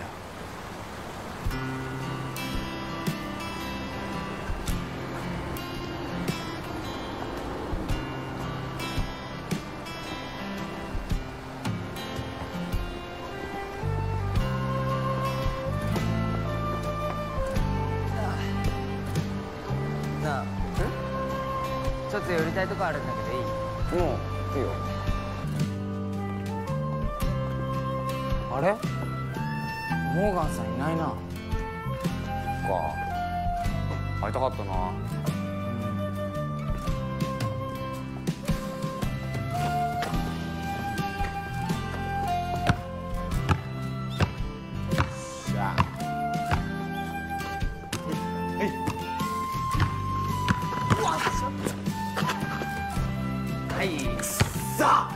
なあ、ちょっと寄りたいとこあるんだけどいい？ もういいよ。 あれ？モーガンさんいないな。 か、会いたかったな。じゃあ。はい。うわっ。はい。くっさ。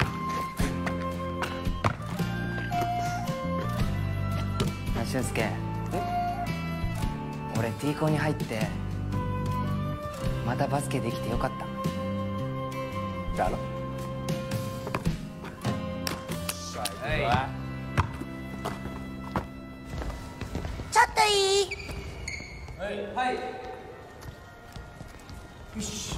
俊介、俺 T 校に入ってまたバスケできてよかった。だろ？ はいちょっといい？ はいはい。よし。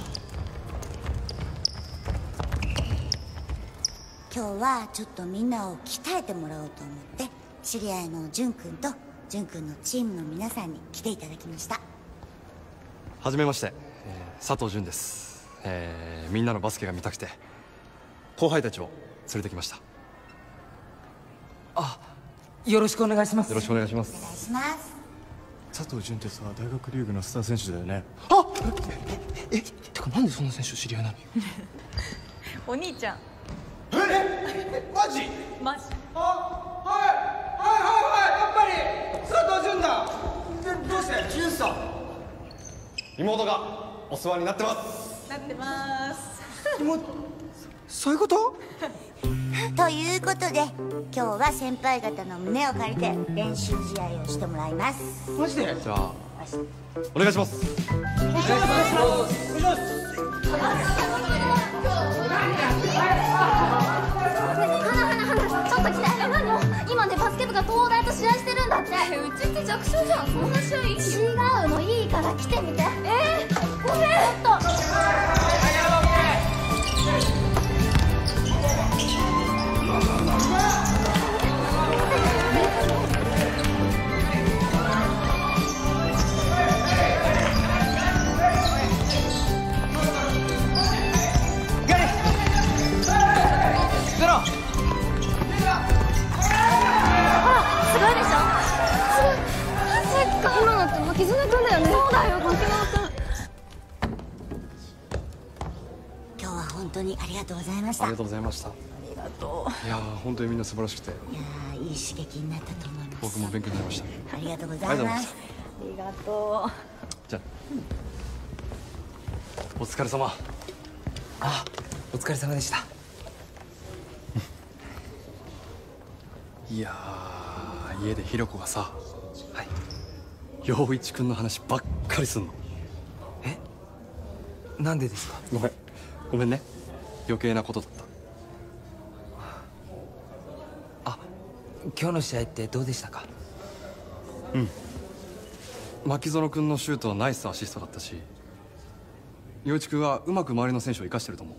今日はちょっとみんなを鍛えてもらおうと思って知り合いの淳君と淳君のチームの皆さんに来ていただきました。 はじめまして、えー、佐藤淳です、えー、みんなのバスケが見たくて後輩たちを連れてきました。 あ、よろしくお願いします。 よろしくお願いします。 お願いします。 佐藤淳ってさ、大学リーグのスター選手だよね。 あええてかなんでそんな選手知り合いなのよ。 お兄ちゃん。 ええマジ？ マジ。 あ、はいはいはいはい、やっぱり佐藤淳だ。でどうして淳さん？ 妹がお世話になってます。 なってます妹、そういうこと？ ということで今日は先輩方の胸を借りて練習試合をしてもらいます。 マジで？ じゃあお願いします。 お願いします。 お願いします。 ちょっと来て。え、何よ？今ねバスケ部が東大と試合してるんだって。うちって弱小じゃん。そんな試合いいよ。違うの、いいから来てみて。えー、ごめん。ちょっと。今のって牧園君だよね。そうだよ、牧園君。 今日は本当にありがとうございました。 ありがとうございました。 ありがとう。 いやー本当にみんな素晴らしくて、 いやーいい刺激になったと思います。 僕も勉強になりました。 ありがとうございありがとうございま。 ますす。 ありがとう。 じゃあ、お疲れ様。 あ、お疲れ様でした。 いやー家でひろ子がさ、はい、陽一くんの話ばっかりすんの。 え、なんでですか？ ごめんごめんね、余計なことだった。 今日の試合ってどうでしたか？ うん牧園君のシュートはナイスアシストだったし、陽一君はうまく周りの選手を生かしてると思う。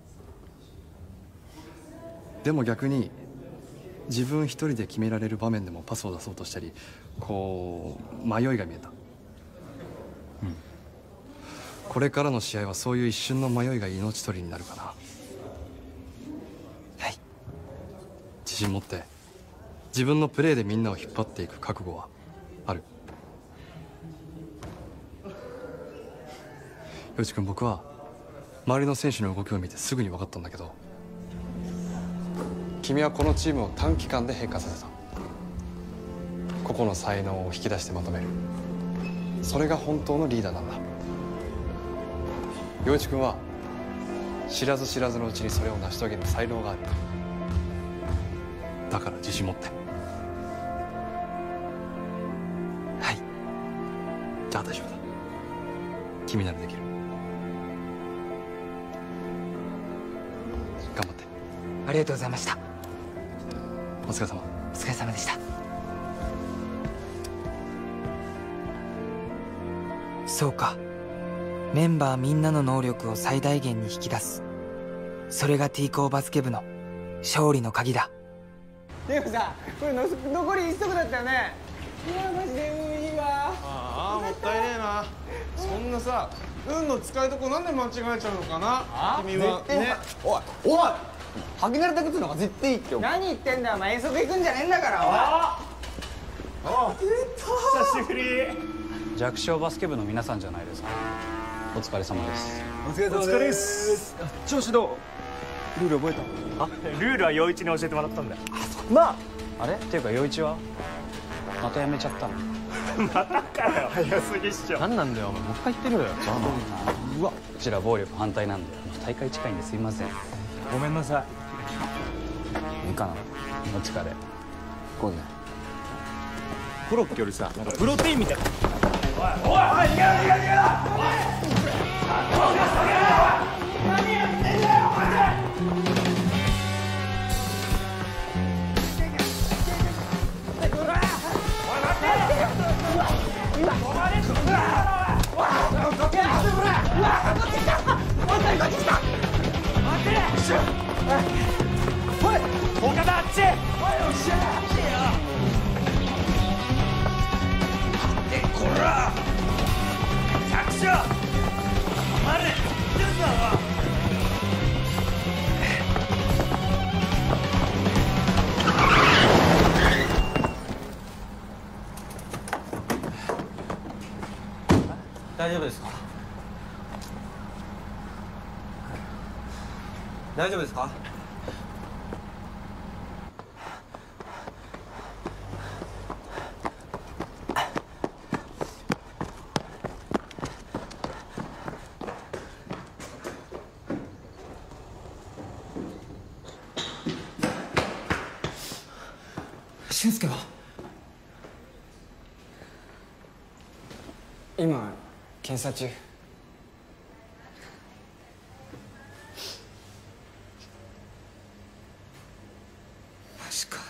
でも逆に自分一人で決められる場面でもパスを出そうとしたり、こう迷いが見えた。うんこれからの試合はそういう一瞬の迷いが命取りになるかな。 はい。 自信持って自分のプレーでみんなを引っ張っていく覚悟はある。陽一君、僕は周りの選手の動きを見てすぐに分かったんだけど、君はこのチームを短期間で変化させた。個々の才能を引き出してまとめる、それが本当のリーダーなんだ。陽一君は知らず知らずのうちにそれを成し遂げる才能がある。だから自信持って。 はい。 じゃあ大丈夫だ。君ならできる。頑張って。 ありがとうございました。 お疲れ様。 お疲れ様でした。そうか、メンバーみんなの能力を最大限に引き出す、それが T コーバスケ部の勝利の鍵だ。 でもさ、これの残り一足だったよね。いやマジで運いいわ。 ああもったいねえな。そんなさ運の使いどこなんで間違えちゃうのかな。君はね。 おいおい、履き慣れた靴の方が絶対いいって。何言ってんだよ、お前遠足行くんじゃねえんだから。 おい久しぶり。 弱小バスケ部の皆さんじゃないですか。お疲れ様です。 お疲れ様です。 調子どう？ルール覚えた？ あ、ルールは陽一に教えてもらったんだよ。 まああれっていうか陽一はまたやめちゃったの？ またかよ、早すぎっしょ。 何なんだよお前、もう一回言ってるよ。うわ、こちら暴力反対なんで大会近いんですいません。 ごめんなさい。 いいかな、お疲れ。こうね、 コロッケよりさなんかプロテインみたいな。おいおいおい、逃げろ逃げろ逃げろ。何やってんだよお前。岡田あっち。おいおっしゃえこら百姓黙れ言ってんだろ。 大丈夫ですか？大丈夫ですか？ 俊介は？ 今検査中。 マジか。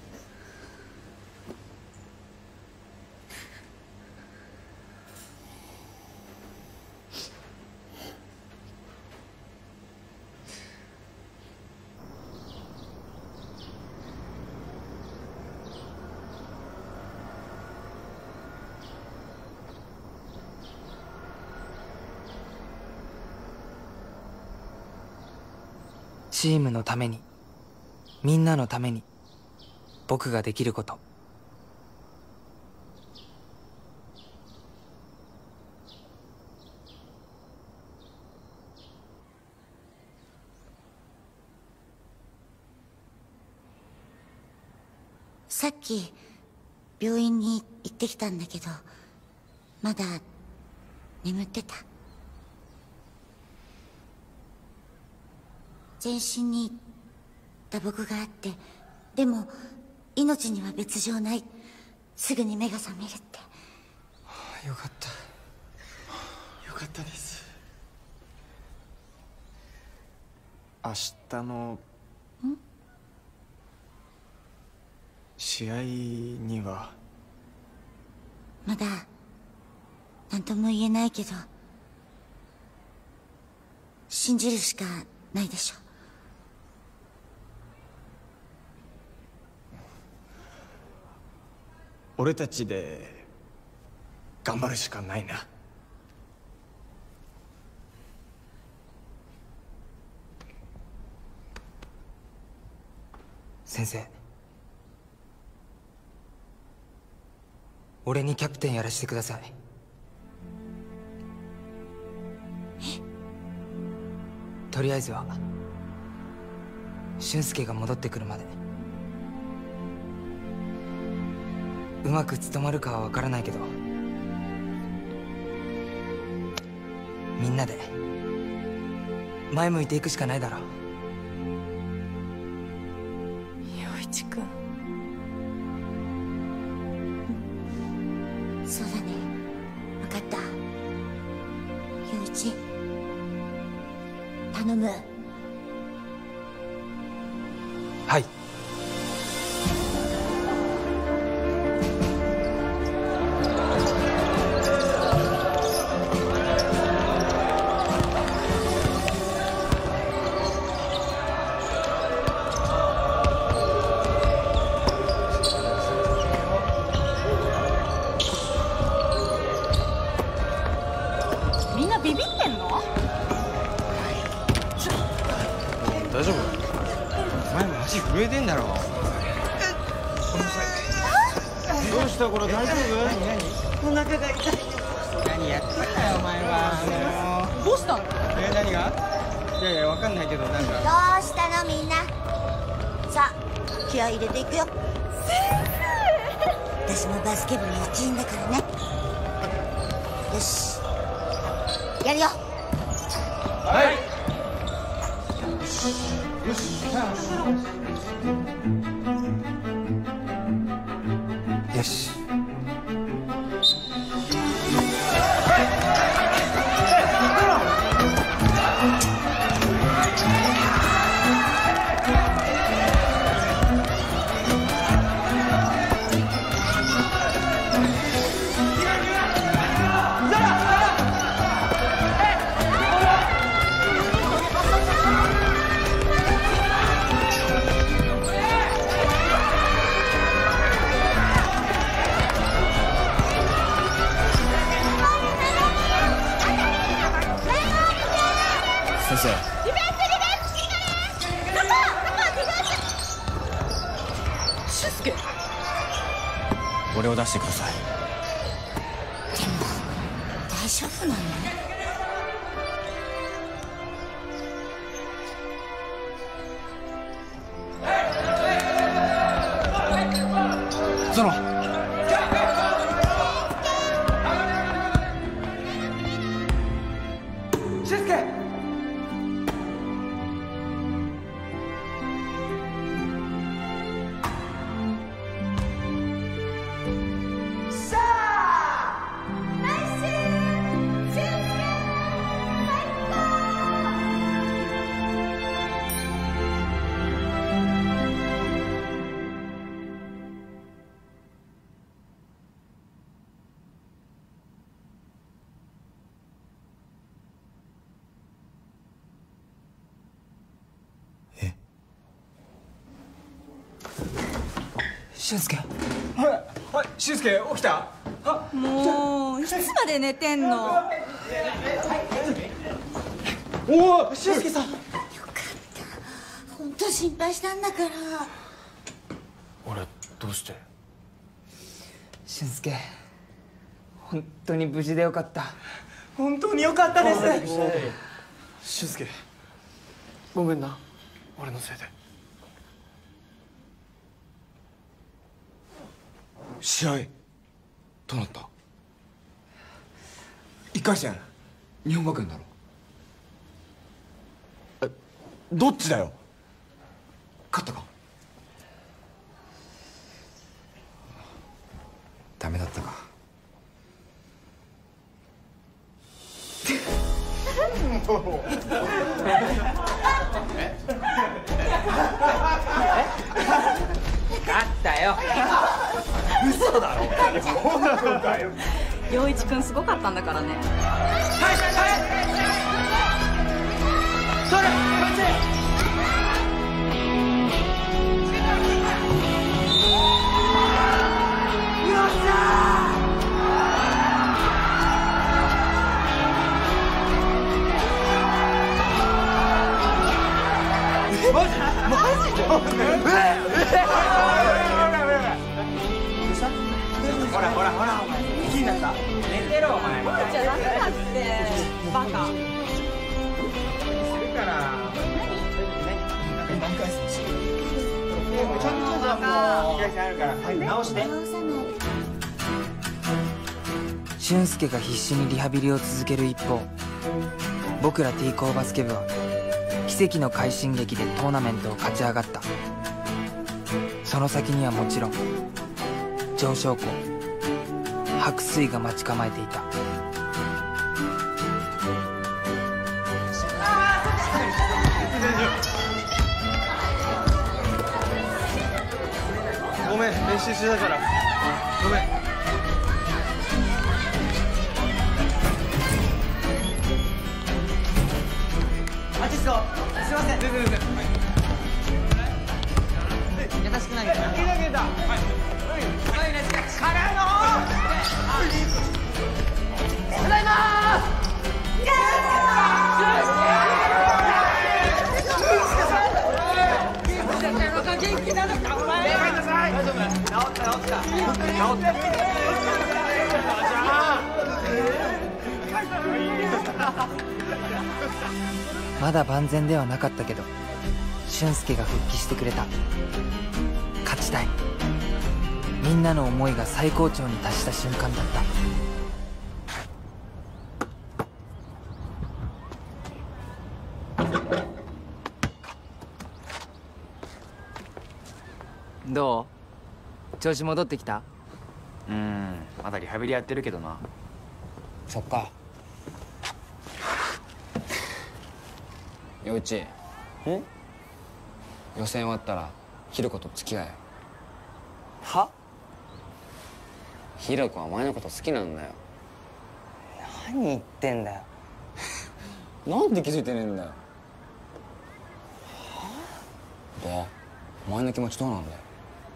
チームのために、みんなのために、僕ができること。 さっき病院に行ってきたんだけど、まだ眠ってた。全身に打撲があって、でも命には別状ない、すぐに目が覚めるって。 よかった、よかったです。明日の試試合にはまだ何とも言えないけど信じるしかないでしょ。 俺たちで頑張るしかないな。 先生、俺にキャプテンやらせてください。とりあえずは俊介が戻ってくるまで。うまく務まるかは分からないけど、みんなで前向いていくしかないだろ。 陽一君。 そうだね、分かった。陽一、頼む。 はい。 みんなビビってんの？ 大丈夫？お前も足震えてんだろ。どうしたこれ、大丈夫？何何？お腹が痛い。何やってんだよお前は。 どうしたの？ え、何が？いやいや、わかんないけど、なんか。 どうしたのみんな。さあ気合い入れていくよ。私もバスケ部の一員だからね。よし、やるよ。 はい。 よし。 よし。 先生、 俊介。 俺を出してください。 大丈夫なの？ ゾロ、 俊介。 俊介。 はいはい、俊介起きた？あ、 もういつまで寝てんの？ おお、俊介さん。 本当心配したんだから。 俺どうして？ 俊介、本当に無事でよかった。 本当によかったです。 俊介、ごめんな、俺のせいで。 試合どうなった？一回戦日本学園だろ。え、どっちだよ？勝ったか？ ダメだったか。 ったよ。 嘘だろ。そうなのかよ。 陽一くんすごかったんだからね。 はいはいそれこっち。よっしゃー。マジマジほらほらほらお前気になった。寝てろお前。 じゃダメだってバカ。 俊介が必死にリハビリを続ける一方、僕ら T 高バスケ部は奇跡の快進撃でトーナメントを勝ち上がった。その先にはもちろん上昇校白水が待ち構えていた。 ごめん練習中だからごめん。アーティストすいません。全然全然優しくないみたいな。消えた消えた。はいはいねからのただいまー。元気なのかお前。ごめんなさい。大丈夫。治った治った治った。 まだ万全ではなかったけど俊介が復帰してくれた。勝ちたい、みんなの思いが最高潮に達した瞬間だった。 どう？調子戻ってきた？うん、まだリハビリやってるけどな。そっか。陽一、ん？予選終わったらヒロコと付き合えよ。は？ヒロコはお前のこと好きなんだよ。何言ってんだよ。なんで気づいてねえんだよ。は？で、お前の気持ちどうなんだよ。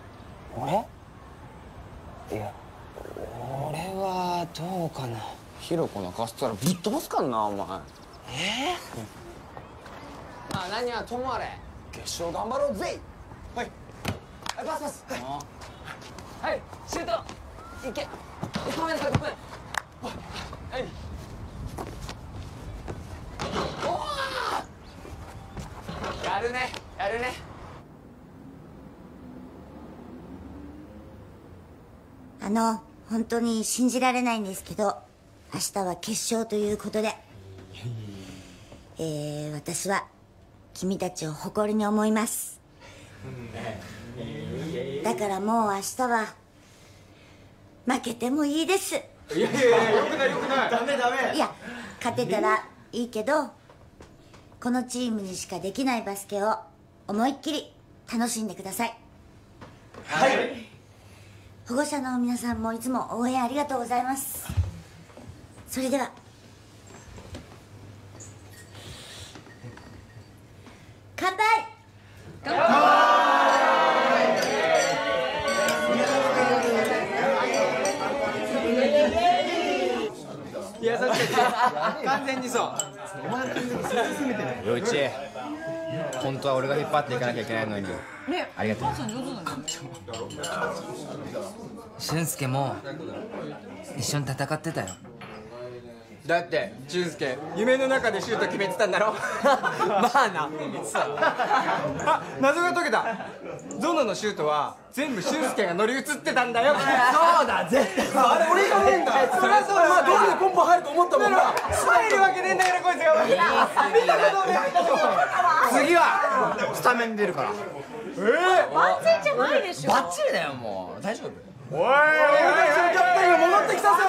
俺？いや、俺はどうかな。ヒロコ泣かせたらぶっ飛ばすかんな、お前。ええー、まあ何はともあれ決勝頑張ろうぜ。はい、はい、パスパス。はい、シュートいけ。ごめんなさい、ごめん。はい、おー、やるねやるね。 あの本当に信じられないんですけど、明日は決勝ということで、えー、私は君たちを誇りに思います。だからもう明日は負けてもいいです。 いやいやいや、よくないよくない。ダメダメ。 いや、勝てたらいいけど、このチームにしかできないバスケを思いっきり楽しんでください。 はい。 保護者の皆さんもいつも応援ありがとうございます。それでは乾杯。乾いや、さっき完全にそう。お前の完全に進めてない。 陽一、本当は俺が引っ張っていかなきゃいけないのに、ね、ありがとう。お母さん上手だね。 俊介も一緒に戦ってたよ。 だって俊介夢の中でシュート決めてたんだろ。まあな。あ、謎が解けた。ゾノのシュートは全部俊介が乗り移ってたんだよ。そうだ、絶対あれ俺がねえんだ。そりゃそうだ。まあどうでポンポン入ると思ったもんな。入るわけねえんだからこいつが。見たことねえ。次はスタメンに出るから。ええ、 バッチリじゃないでしょ。 バッチリだよ、もう大丈夫。 おいおいおい、キャプテンが戻ってきたぞ。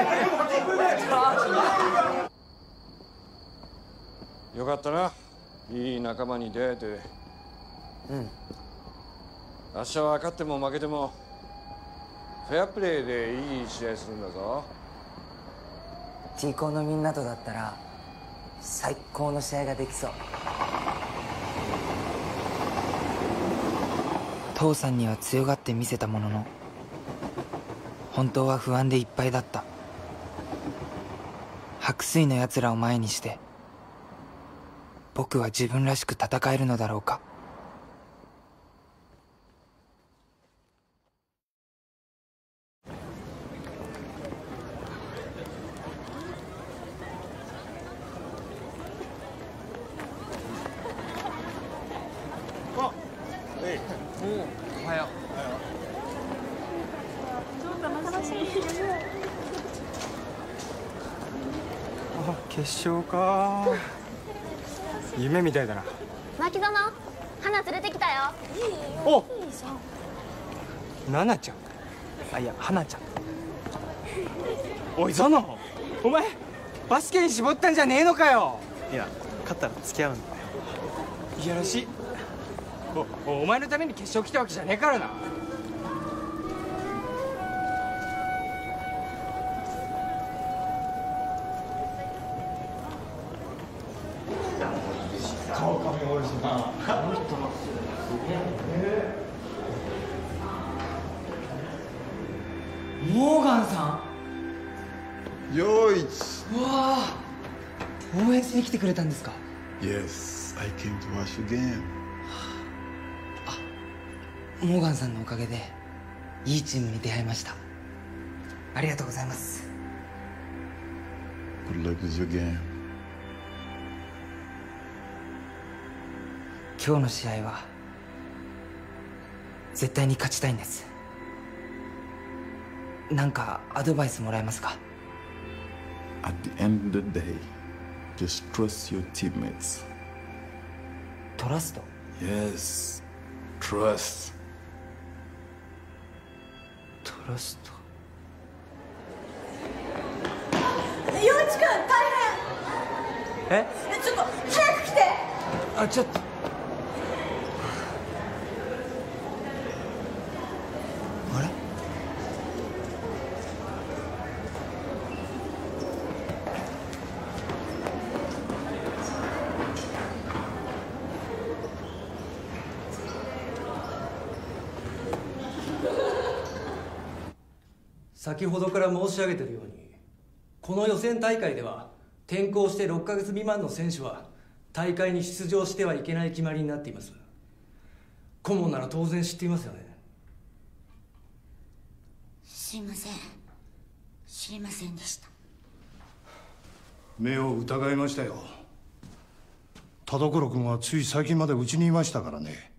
よかったな、いい仲間に出会えて。うん。明日は勝っても負けてもフェアプレーでいい試合するんだぞ。 T 校のみんなとだったら最高の試合ができそう。父さんには強がって見せたものの本当は不安でいっぱいだった。白水のやつらを前にして僕は自分らしく戦えるのだろうか。 おはよう。あ、決勝か。夢みたいだな。 牧園、花連れてきたよ。 お、ナナちゃん。あ、いや、花ちゃん。おい、ゾノ、お前バスケに絞ったんじゃねえのかよ。いや、勝ったら付き合うんだよ。いやらしい。お, お前のために決勝来たわけじゃねえからな。 顔かめ多いしな。 モーガンさん。 よいち。 うわあ、応援しに来てくれたんですか。 Yes, I came to watch the game. モーガンさんのおかげでいいチームに出会いました。ありがとうございます。 Good luck with your game. 今日の試合は絶対に勝ちたいんです。なんかアドバイスもらえますか。 At the end of the day, just trust your teammates. トラスト。 Yes, trust. トラスト。 陽一くん大変。 え？ ちょっと早く来て。 あ、ちょっと。あれ？ 先ほどから申し上げているように、この予選大会では転校してろっかげつ未満の選手は大会に出場してはいけない決まりになっています。顧問なら当然知っていますよね。 すいません、知りませんでした。 目を疑いましたよ。田所君はつい最近までうちにいましたからね。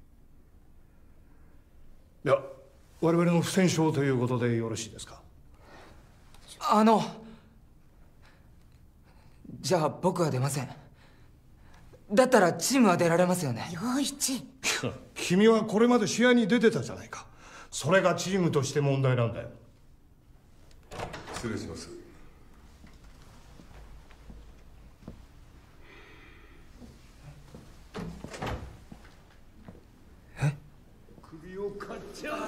いや、我々の不戦勝ということでよろしいですか。 あのじゃあ僕は出ません。だったらチームは出られますよね。 陽一、 いや、君はこれまで試合に出てたじゃないか。それがチームとして問題なんだよ。 失礼します。 え？ 首をかっちゃう。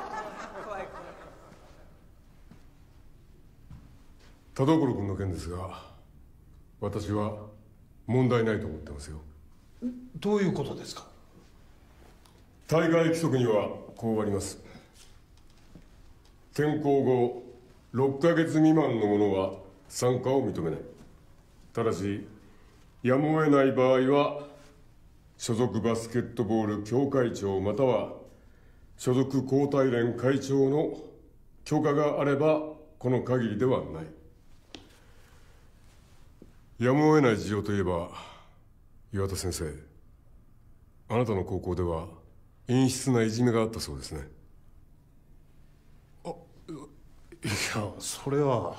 田所君の件ですが、私は問題ないと思ってますよ。 どういうことですか。 大会規則にはこうあります。転校後ろっかげつ未満の者は参加を認めない。ただしやむを得ない場合は所属バスケットボール協会長または所属高体連会長の許可があればこの限りではない。やむを得ない事情といえば、岩田先生、あなたの高校では陰湿ないじめがあったそうですね。 あ、いや、それは。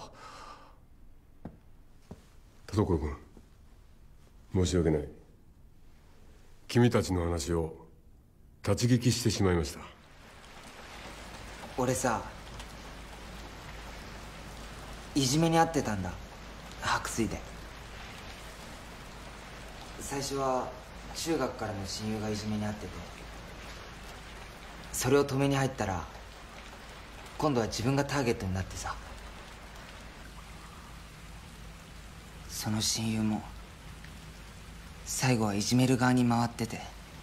田所君、申し訳ない。君たちの話を立ち聞きしてしまいました。 俺さ、 いじめに遭ってたんだ、白水で。最初は中学からの親友がいじめに遭ってて、それを止めに入ったら今度は自分がターゲットになってさ。その親友も最後はいじめる側に回ってて、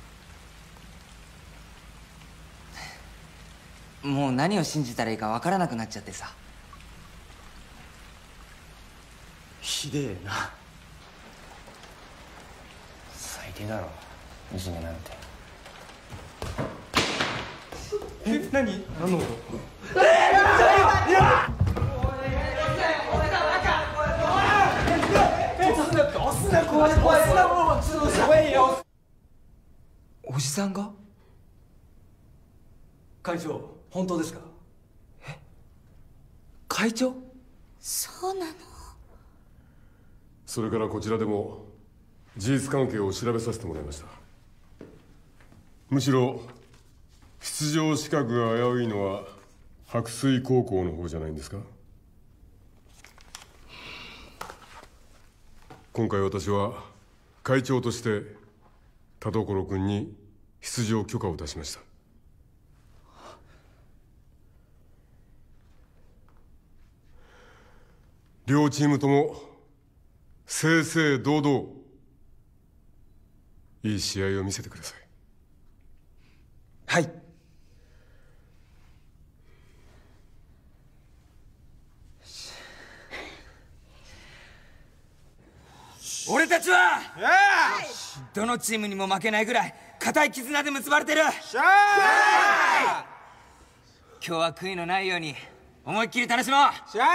もう何を信じたらいいか分からなくなっちゃってさ。 ひでえな。 最低だろ、いじめなんて。 え、何？何のこと？ おじさんが？ 会長、本当ですか？ え、会長？ そうなの？ それからこちらでも事実関係を調べさせてもらいました。むしろ出場資格が危ういのは白水高校の方じゃないんですか？今回私は会長として田所君に出場許可を出しました。両チームとも正々堂々いい試合を見せてください。 はい。俺たちはどのチームにも負けないぐらい固い絆で結ばれてる。今日は悔いのないように思いっきり楽しもう。最高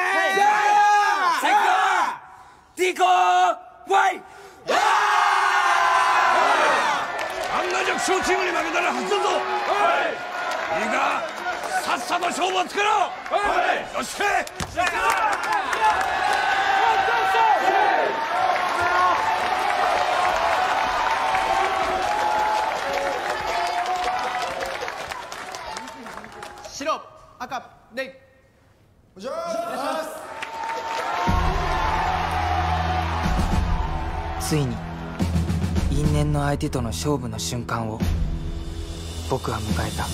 ディコーワイ。 あんな弱小チームに負けたら初だぞ。いいか、さっさと勝負をつけろ。よしけ。 白、赤、レイ。お願いします。 ついに因縁の相手との勝負の瞬間を僕は迎えた。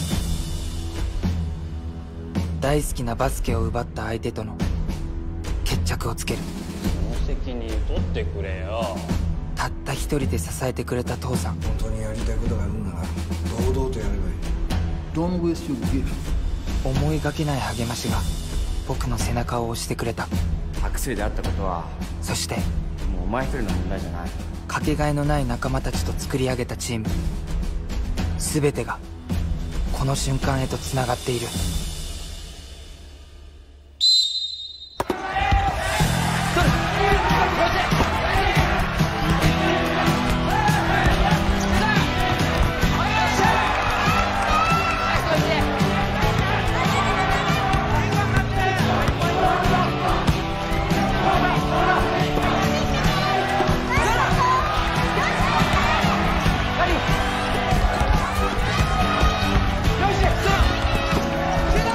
大好きなバスケを奪った相手との決着をつける。 その責任取ってくれよ。 たった一人で支えてくれた父さん。 本当にやりたいことがあるんなら堂々とやればいい。Don't waste your gift。 思いがけない励ましが僕の背中を押してくれた。 白水であったことはそしてもうお前一人の問題じゃない。 かけがえのない仲間たちと作り上げたチーム、全てがこの瞬間へとつながっている。 よし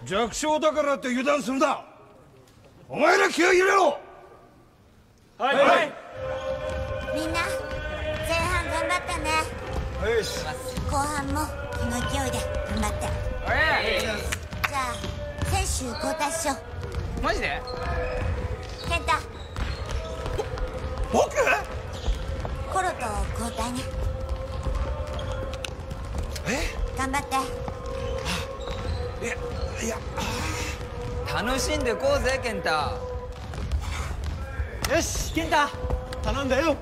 弱小だからって油断するな。お前ら気を入れろ。 はい、はい、 みんな前半頑張ったね。 よし、 後半もこの勢いで頑張って。じゃあ選手交代しよう。 マジで？ 健太。 僕？ コロと交代ね。 え？ 頑張って。 いやいや、 楽しんでこうぜ健太。 よし健太頼んだよ。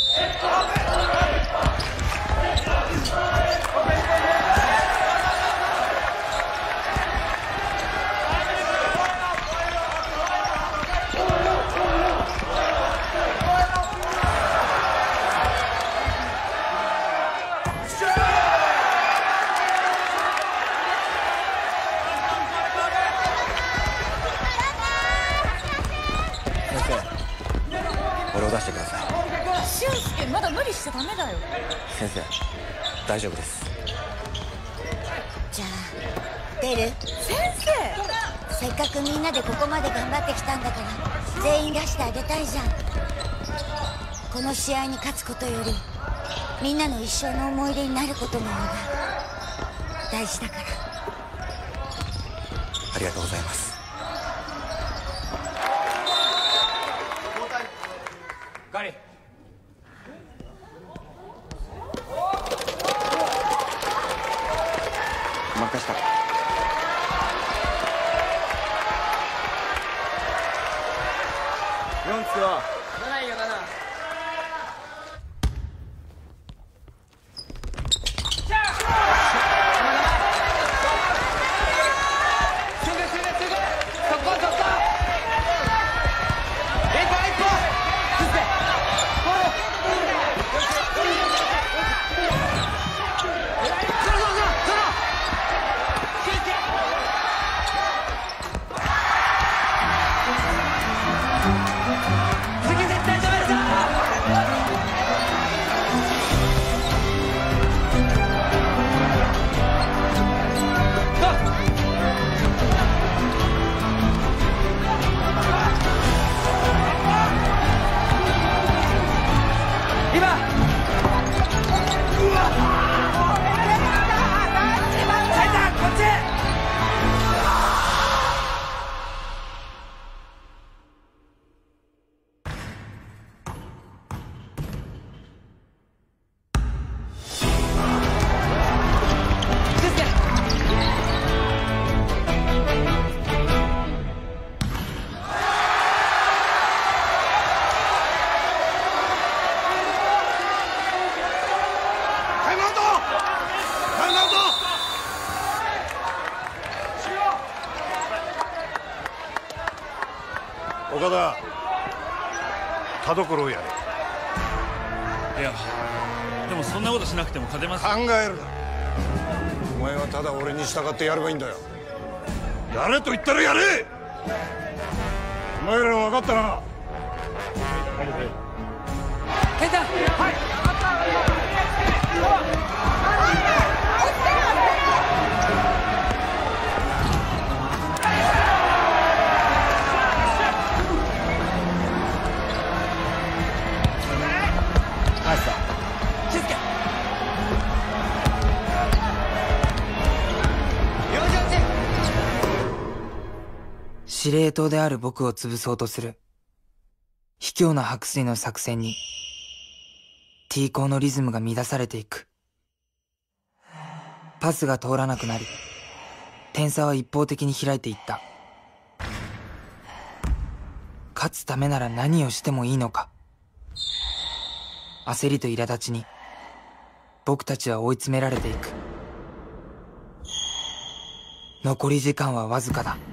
俺を出してください。 俊介まだ無理しちゃダメだよ。 先生、大丈夫です。 じゃあ出る？ 先生、 せっかくみんなでここまで頑張ってきたんだから全員出してあげたいじゃん。この試合に勝つことよりみんなの一生の思い出になることの方が大事だから。 ありがとうございます。 ガリ。 任した。 四つは七いいよ七。 岡田、田所をやれ。 いや、でもそんなことしなくても勝てます。 考えるな。お前はただ俺に従ってやればいいんだよ。やれと言ったらやれ。お前らは分かったな。 健太、はい。 司令塔である僕を潰そうとする卑怯な白水の作戦に T 校のリズムが乱されていく。パスが通らなくなり点差は一方的に開いていった。勝つためなら何をしてもいいのか。焦りと苛立ちに僕たちは追い詰められていく。残り時間はわずかだ。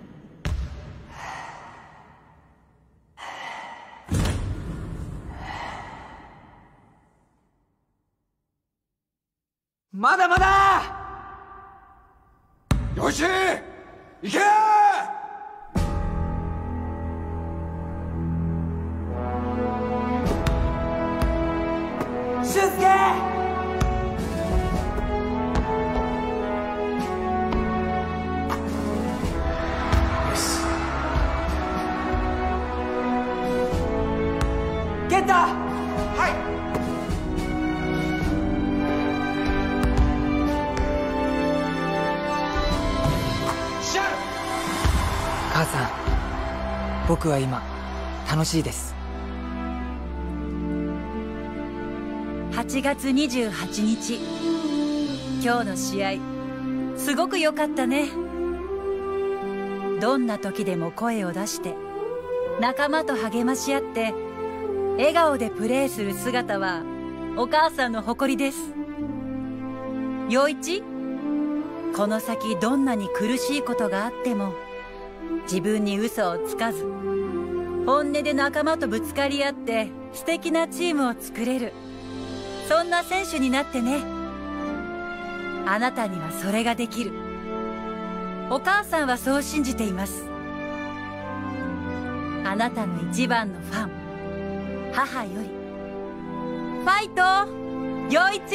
まだまだ。 よし、行け。 俊介。 僕は今楽しいです。 はちがつにじゅうはちにち、今日の試合すごく良かったね。どんな時でも声を出して仲間と励まし合って笑顔でプレーする姿はお母さんの誇りです。陽一、この先どんなに苦しいことがあっても自分に嘘をつかず本音で仲間とぶつかり合って素敵なチームを作れる、そんな選手になってね。あなたにはそれができる。お母さんはそう信じています。あなたの一番のファン、母より。ファイト陽一。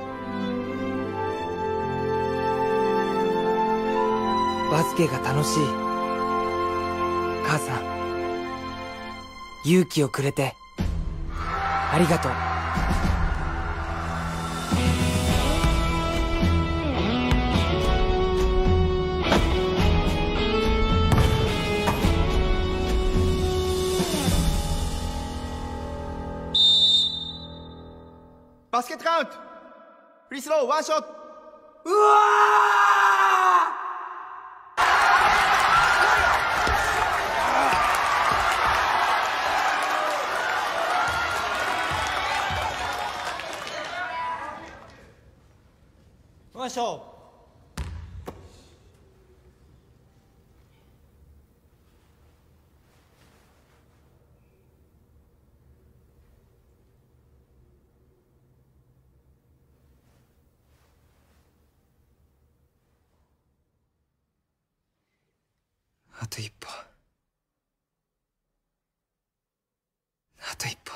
バスケが楽しい。母さん、勇気をくれてありがとう。 バスケットカウント、フリースローワンショット。うわー、ワンショット。 あと一歩、あと一歩。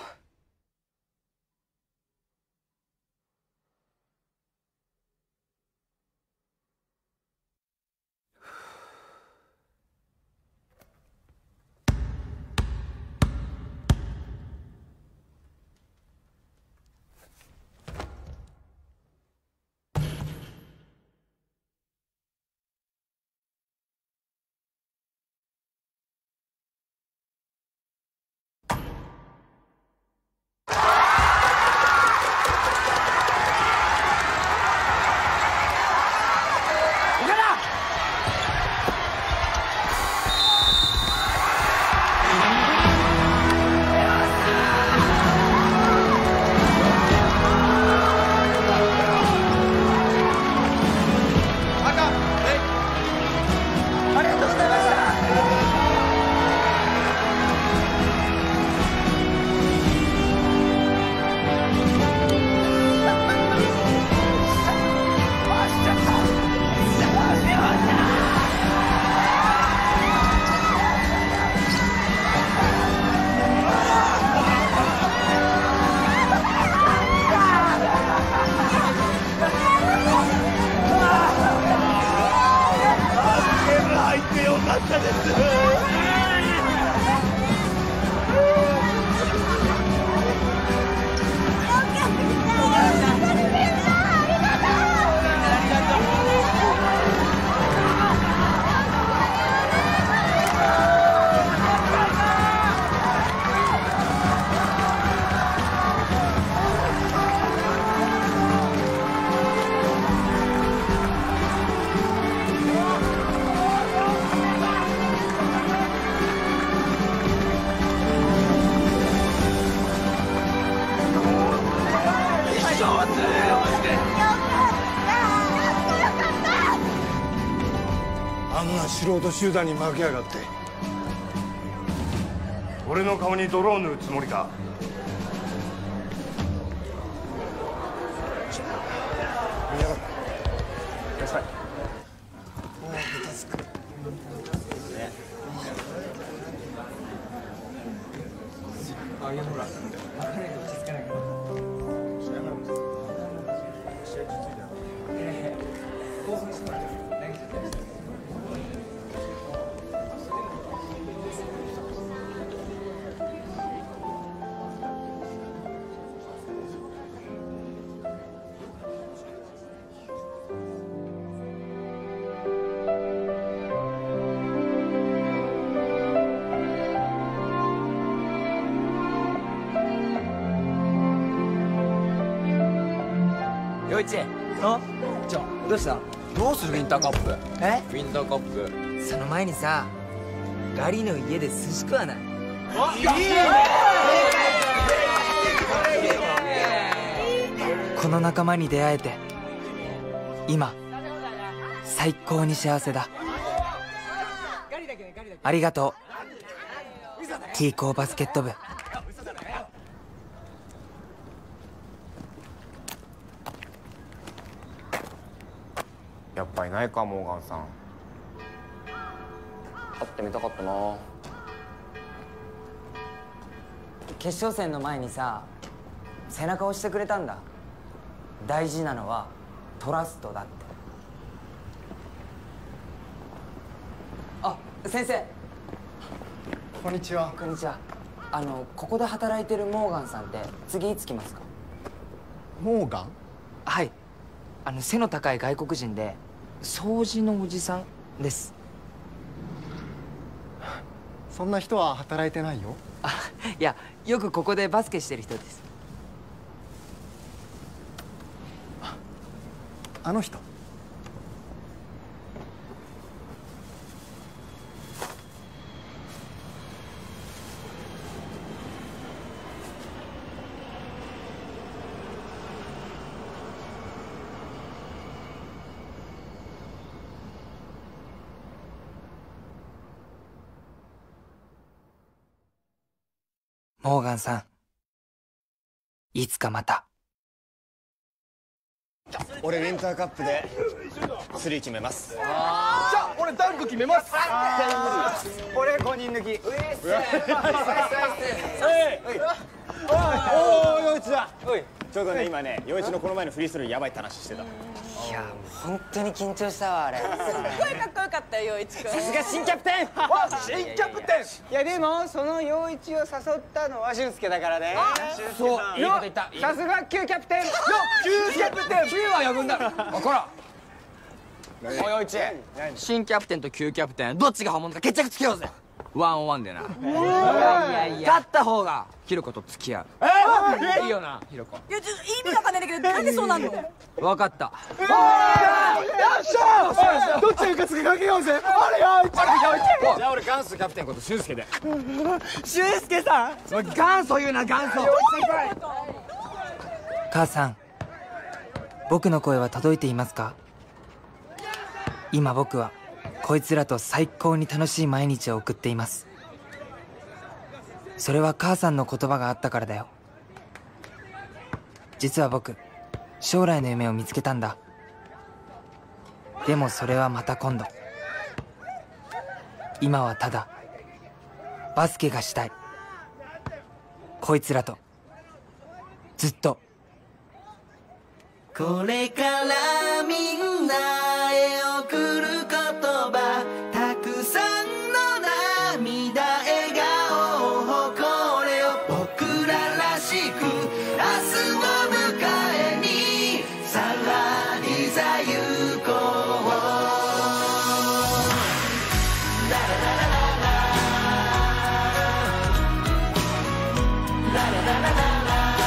あんな素人集団に負けやがって。俺の顔に泥を塗るつもりか。 あ、いやほら、彼が落ち着かないから。興奮してもらって投げちゃったりして。 陽一、あ、ちょ、どうした？どうするウィンターカップ？え？ウィンターカップ。その前にさ、ガリの家で寿司食わない？いいね。 この仲間に出会えて今最高に幸せだ。ありがとう T 高バスケット部。 やっぱいないか、モーガンさん。会ってみたかったな。 決勝戦の前にさ、背中を押してくれたんだ。大事なのはトラストだって。あ、先生。 こんにちは。 こんにちは。あの、ここで働いてるモーガンさんって次いつ来ますか？ モーガン？ はい、あの背の高い外国人で掃除のおじさんです。 そんな人は働いてないよ。 あ、いや、よくここでバスケしてる人です。 あの人？ モーガンさん、いつかまた。 俺ウィンターカップでスリー決めます。 じゃあ俺ダンク決めます。俺ごにん抜き。 おお、陽一だ。ちょうどね、今ね、陽一のこの前のフリースローやばいって話してた。 いや、本当に緊張したわ、あれ。 すっごいかっこよかったよ、陽一君。 さすが新キャプテン。 新キャプテン。いやでもその陽一を誘ったのは俊介だからね。 そう、いいこと言った。 さすが旧キャプテン。 旧キャプテン。旧は呼ぶんだ。あ、こら。 おい、陽一。 新キャプテンと旧キャプテンどっちが本物か決着つけようぜ。ワンオンワンでな。いやいや、勝った方がヒロコと付き合う。え、いいよな、ヒロコ。 いや、ちょっと意味わかんないんだけど、なんでそうなんの？ 分かった。 よっしゃー。どっちが勝つかかけようぜ。あれよ、 じゃあ俺元祖キャプテンこと俊介で。 俊介さん。 元祖言うな、元祖。 母さん、僕の声は届いていますか？今僕はこいつらと最高に楽しい毎日を送っています。それは母さんの言葉があったからだよ。実は僕、将来の夢を見つけたんだ。でもそれはまた今度。今はただバスケがしたい。こいつらとずっと。 これからみんなへ送る言葉、たくさんの涙、笑顔を誇れよ。僕ららしく明日を迎えにさらにざ行こう。ララララララララララ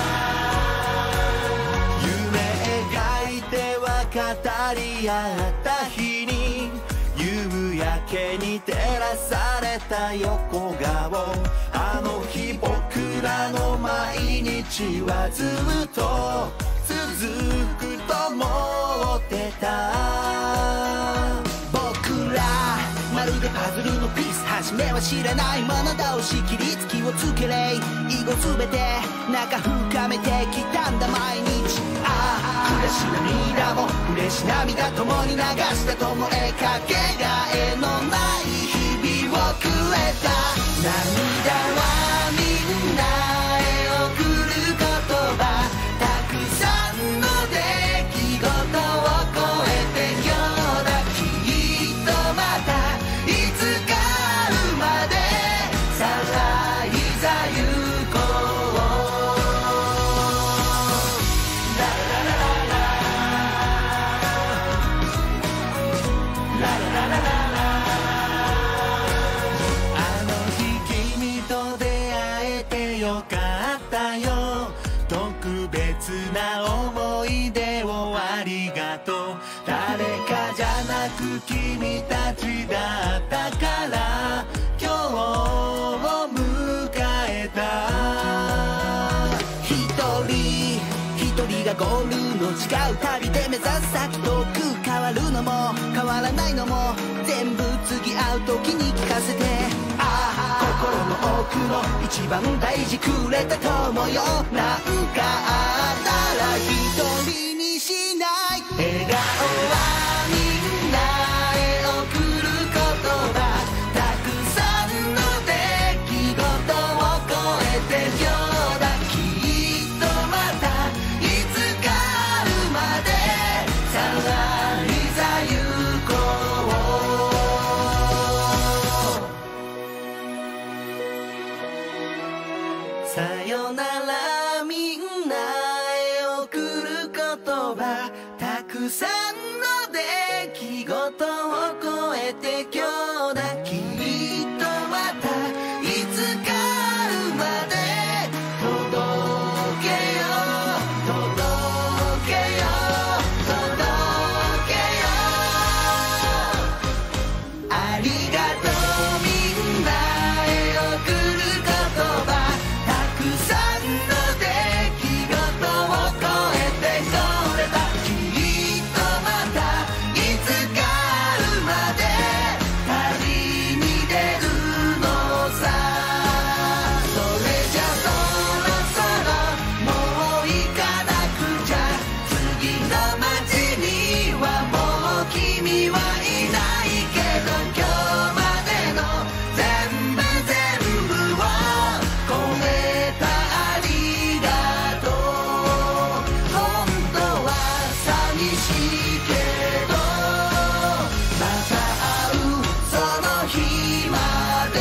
語り合った日に夕焼けに照らされた横顔。あの日僕らの毎日はずっと続くと思ってた。僕らまるでパズルのピース、初めは知らないもの同士切りつきをつけれ以後すべて仲深めてきたんだ毎日。ああ、嬉し涙も嬉し涙共に流したともえかけがえのない日々をくれた。涙はみんなへ送る言葉、たくさんの出来事を超えて今日だ。きっとまたいつか会うまでさらいざ行こう。あの日君と出会えてよかった。 君たちだったから今日を迎えた。一人一人がゴールの違う旅で目指す先遠く変わるのも変わらないのも全部次会う時に聞かせて。ああ心の奥の一番大事くれた友よ。なんかあったら一人にしない笑顔はみんなへ送る言葉。たくさんの出来事を超えて今日だ。きっとまたいつかあるまでさあいざ行こう。さよならみんなへ送る言葉。たくさんの出来事を超えて今日だ。きっとまたいつかあるまで届けよう届けよう届けよう。ありがとうみんなへ送る言葉。たくさんの出来事を超えてこれだ。きっとまたいつかあるまで旅に出るのさ。それじゃそろそろもう行かなくちゃ。次の街にはもう君はいないけど今日までの全部全部を込めたありがとう。本当は寂しいけどまた会うその日まで。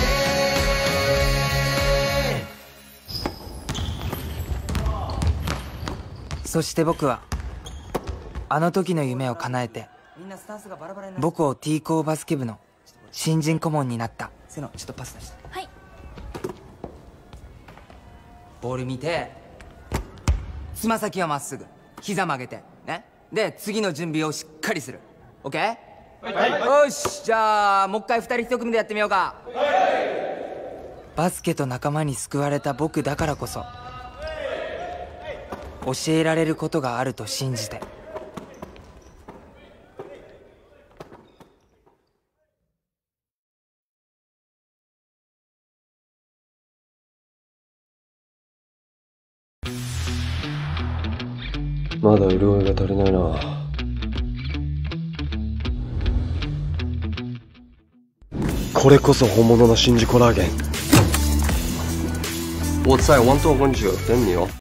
そして僕はあの時の夢を叶えて僕を T 校バスケ部の新人顧問になった。 せのちょっとパス出して。 はい。 ボール見てつま先はまっすぐ膝曲げてね。で次の準備をしっかりする。 OK？ はい。よし、じゃあもう一回ふたり一組でやってみようか。 バスケと仲間に救われた僕だからこそ教えられることがあると信じて。 まだ潤いが足りないな。これこそ本物の真珠コラーゲン。我在玩做工者等你哦。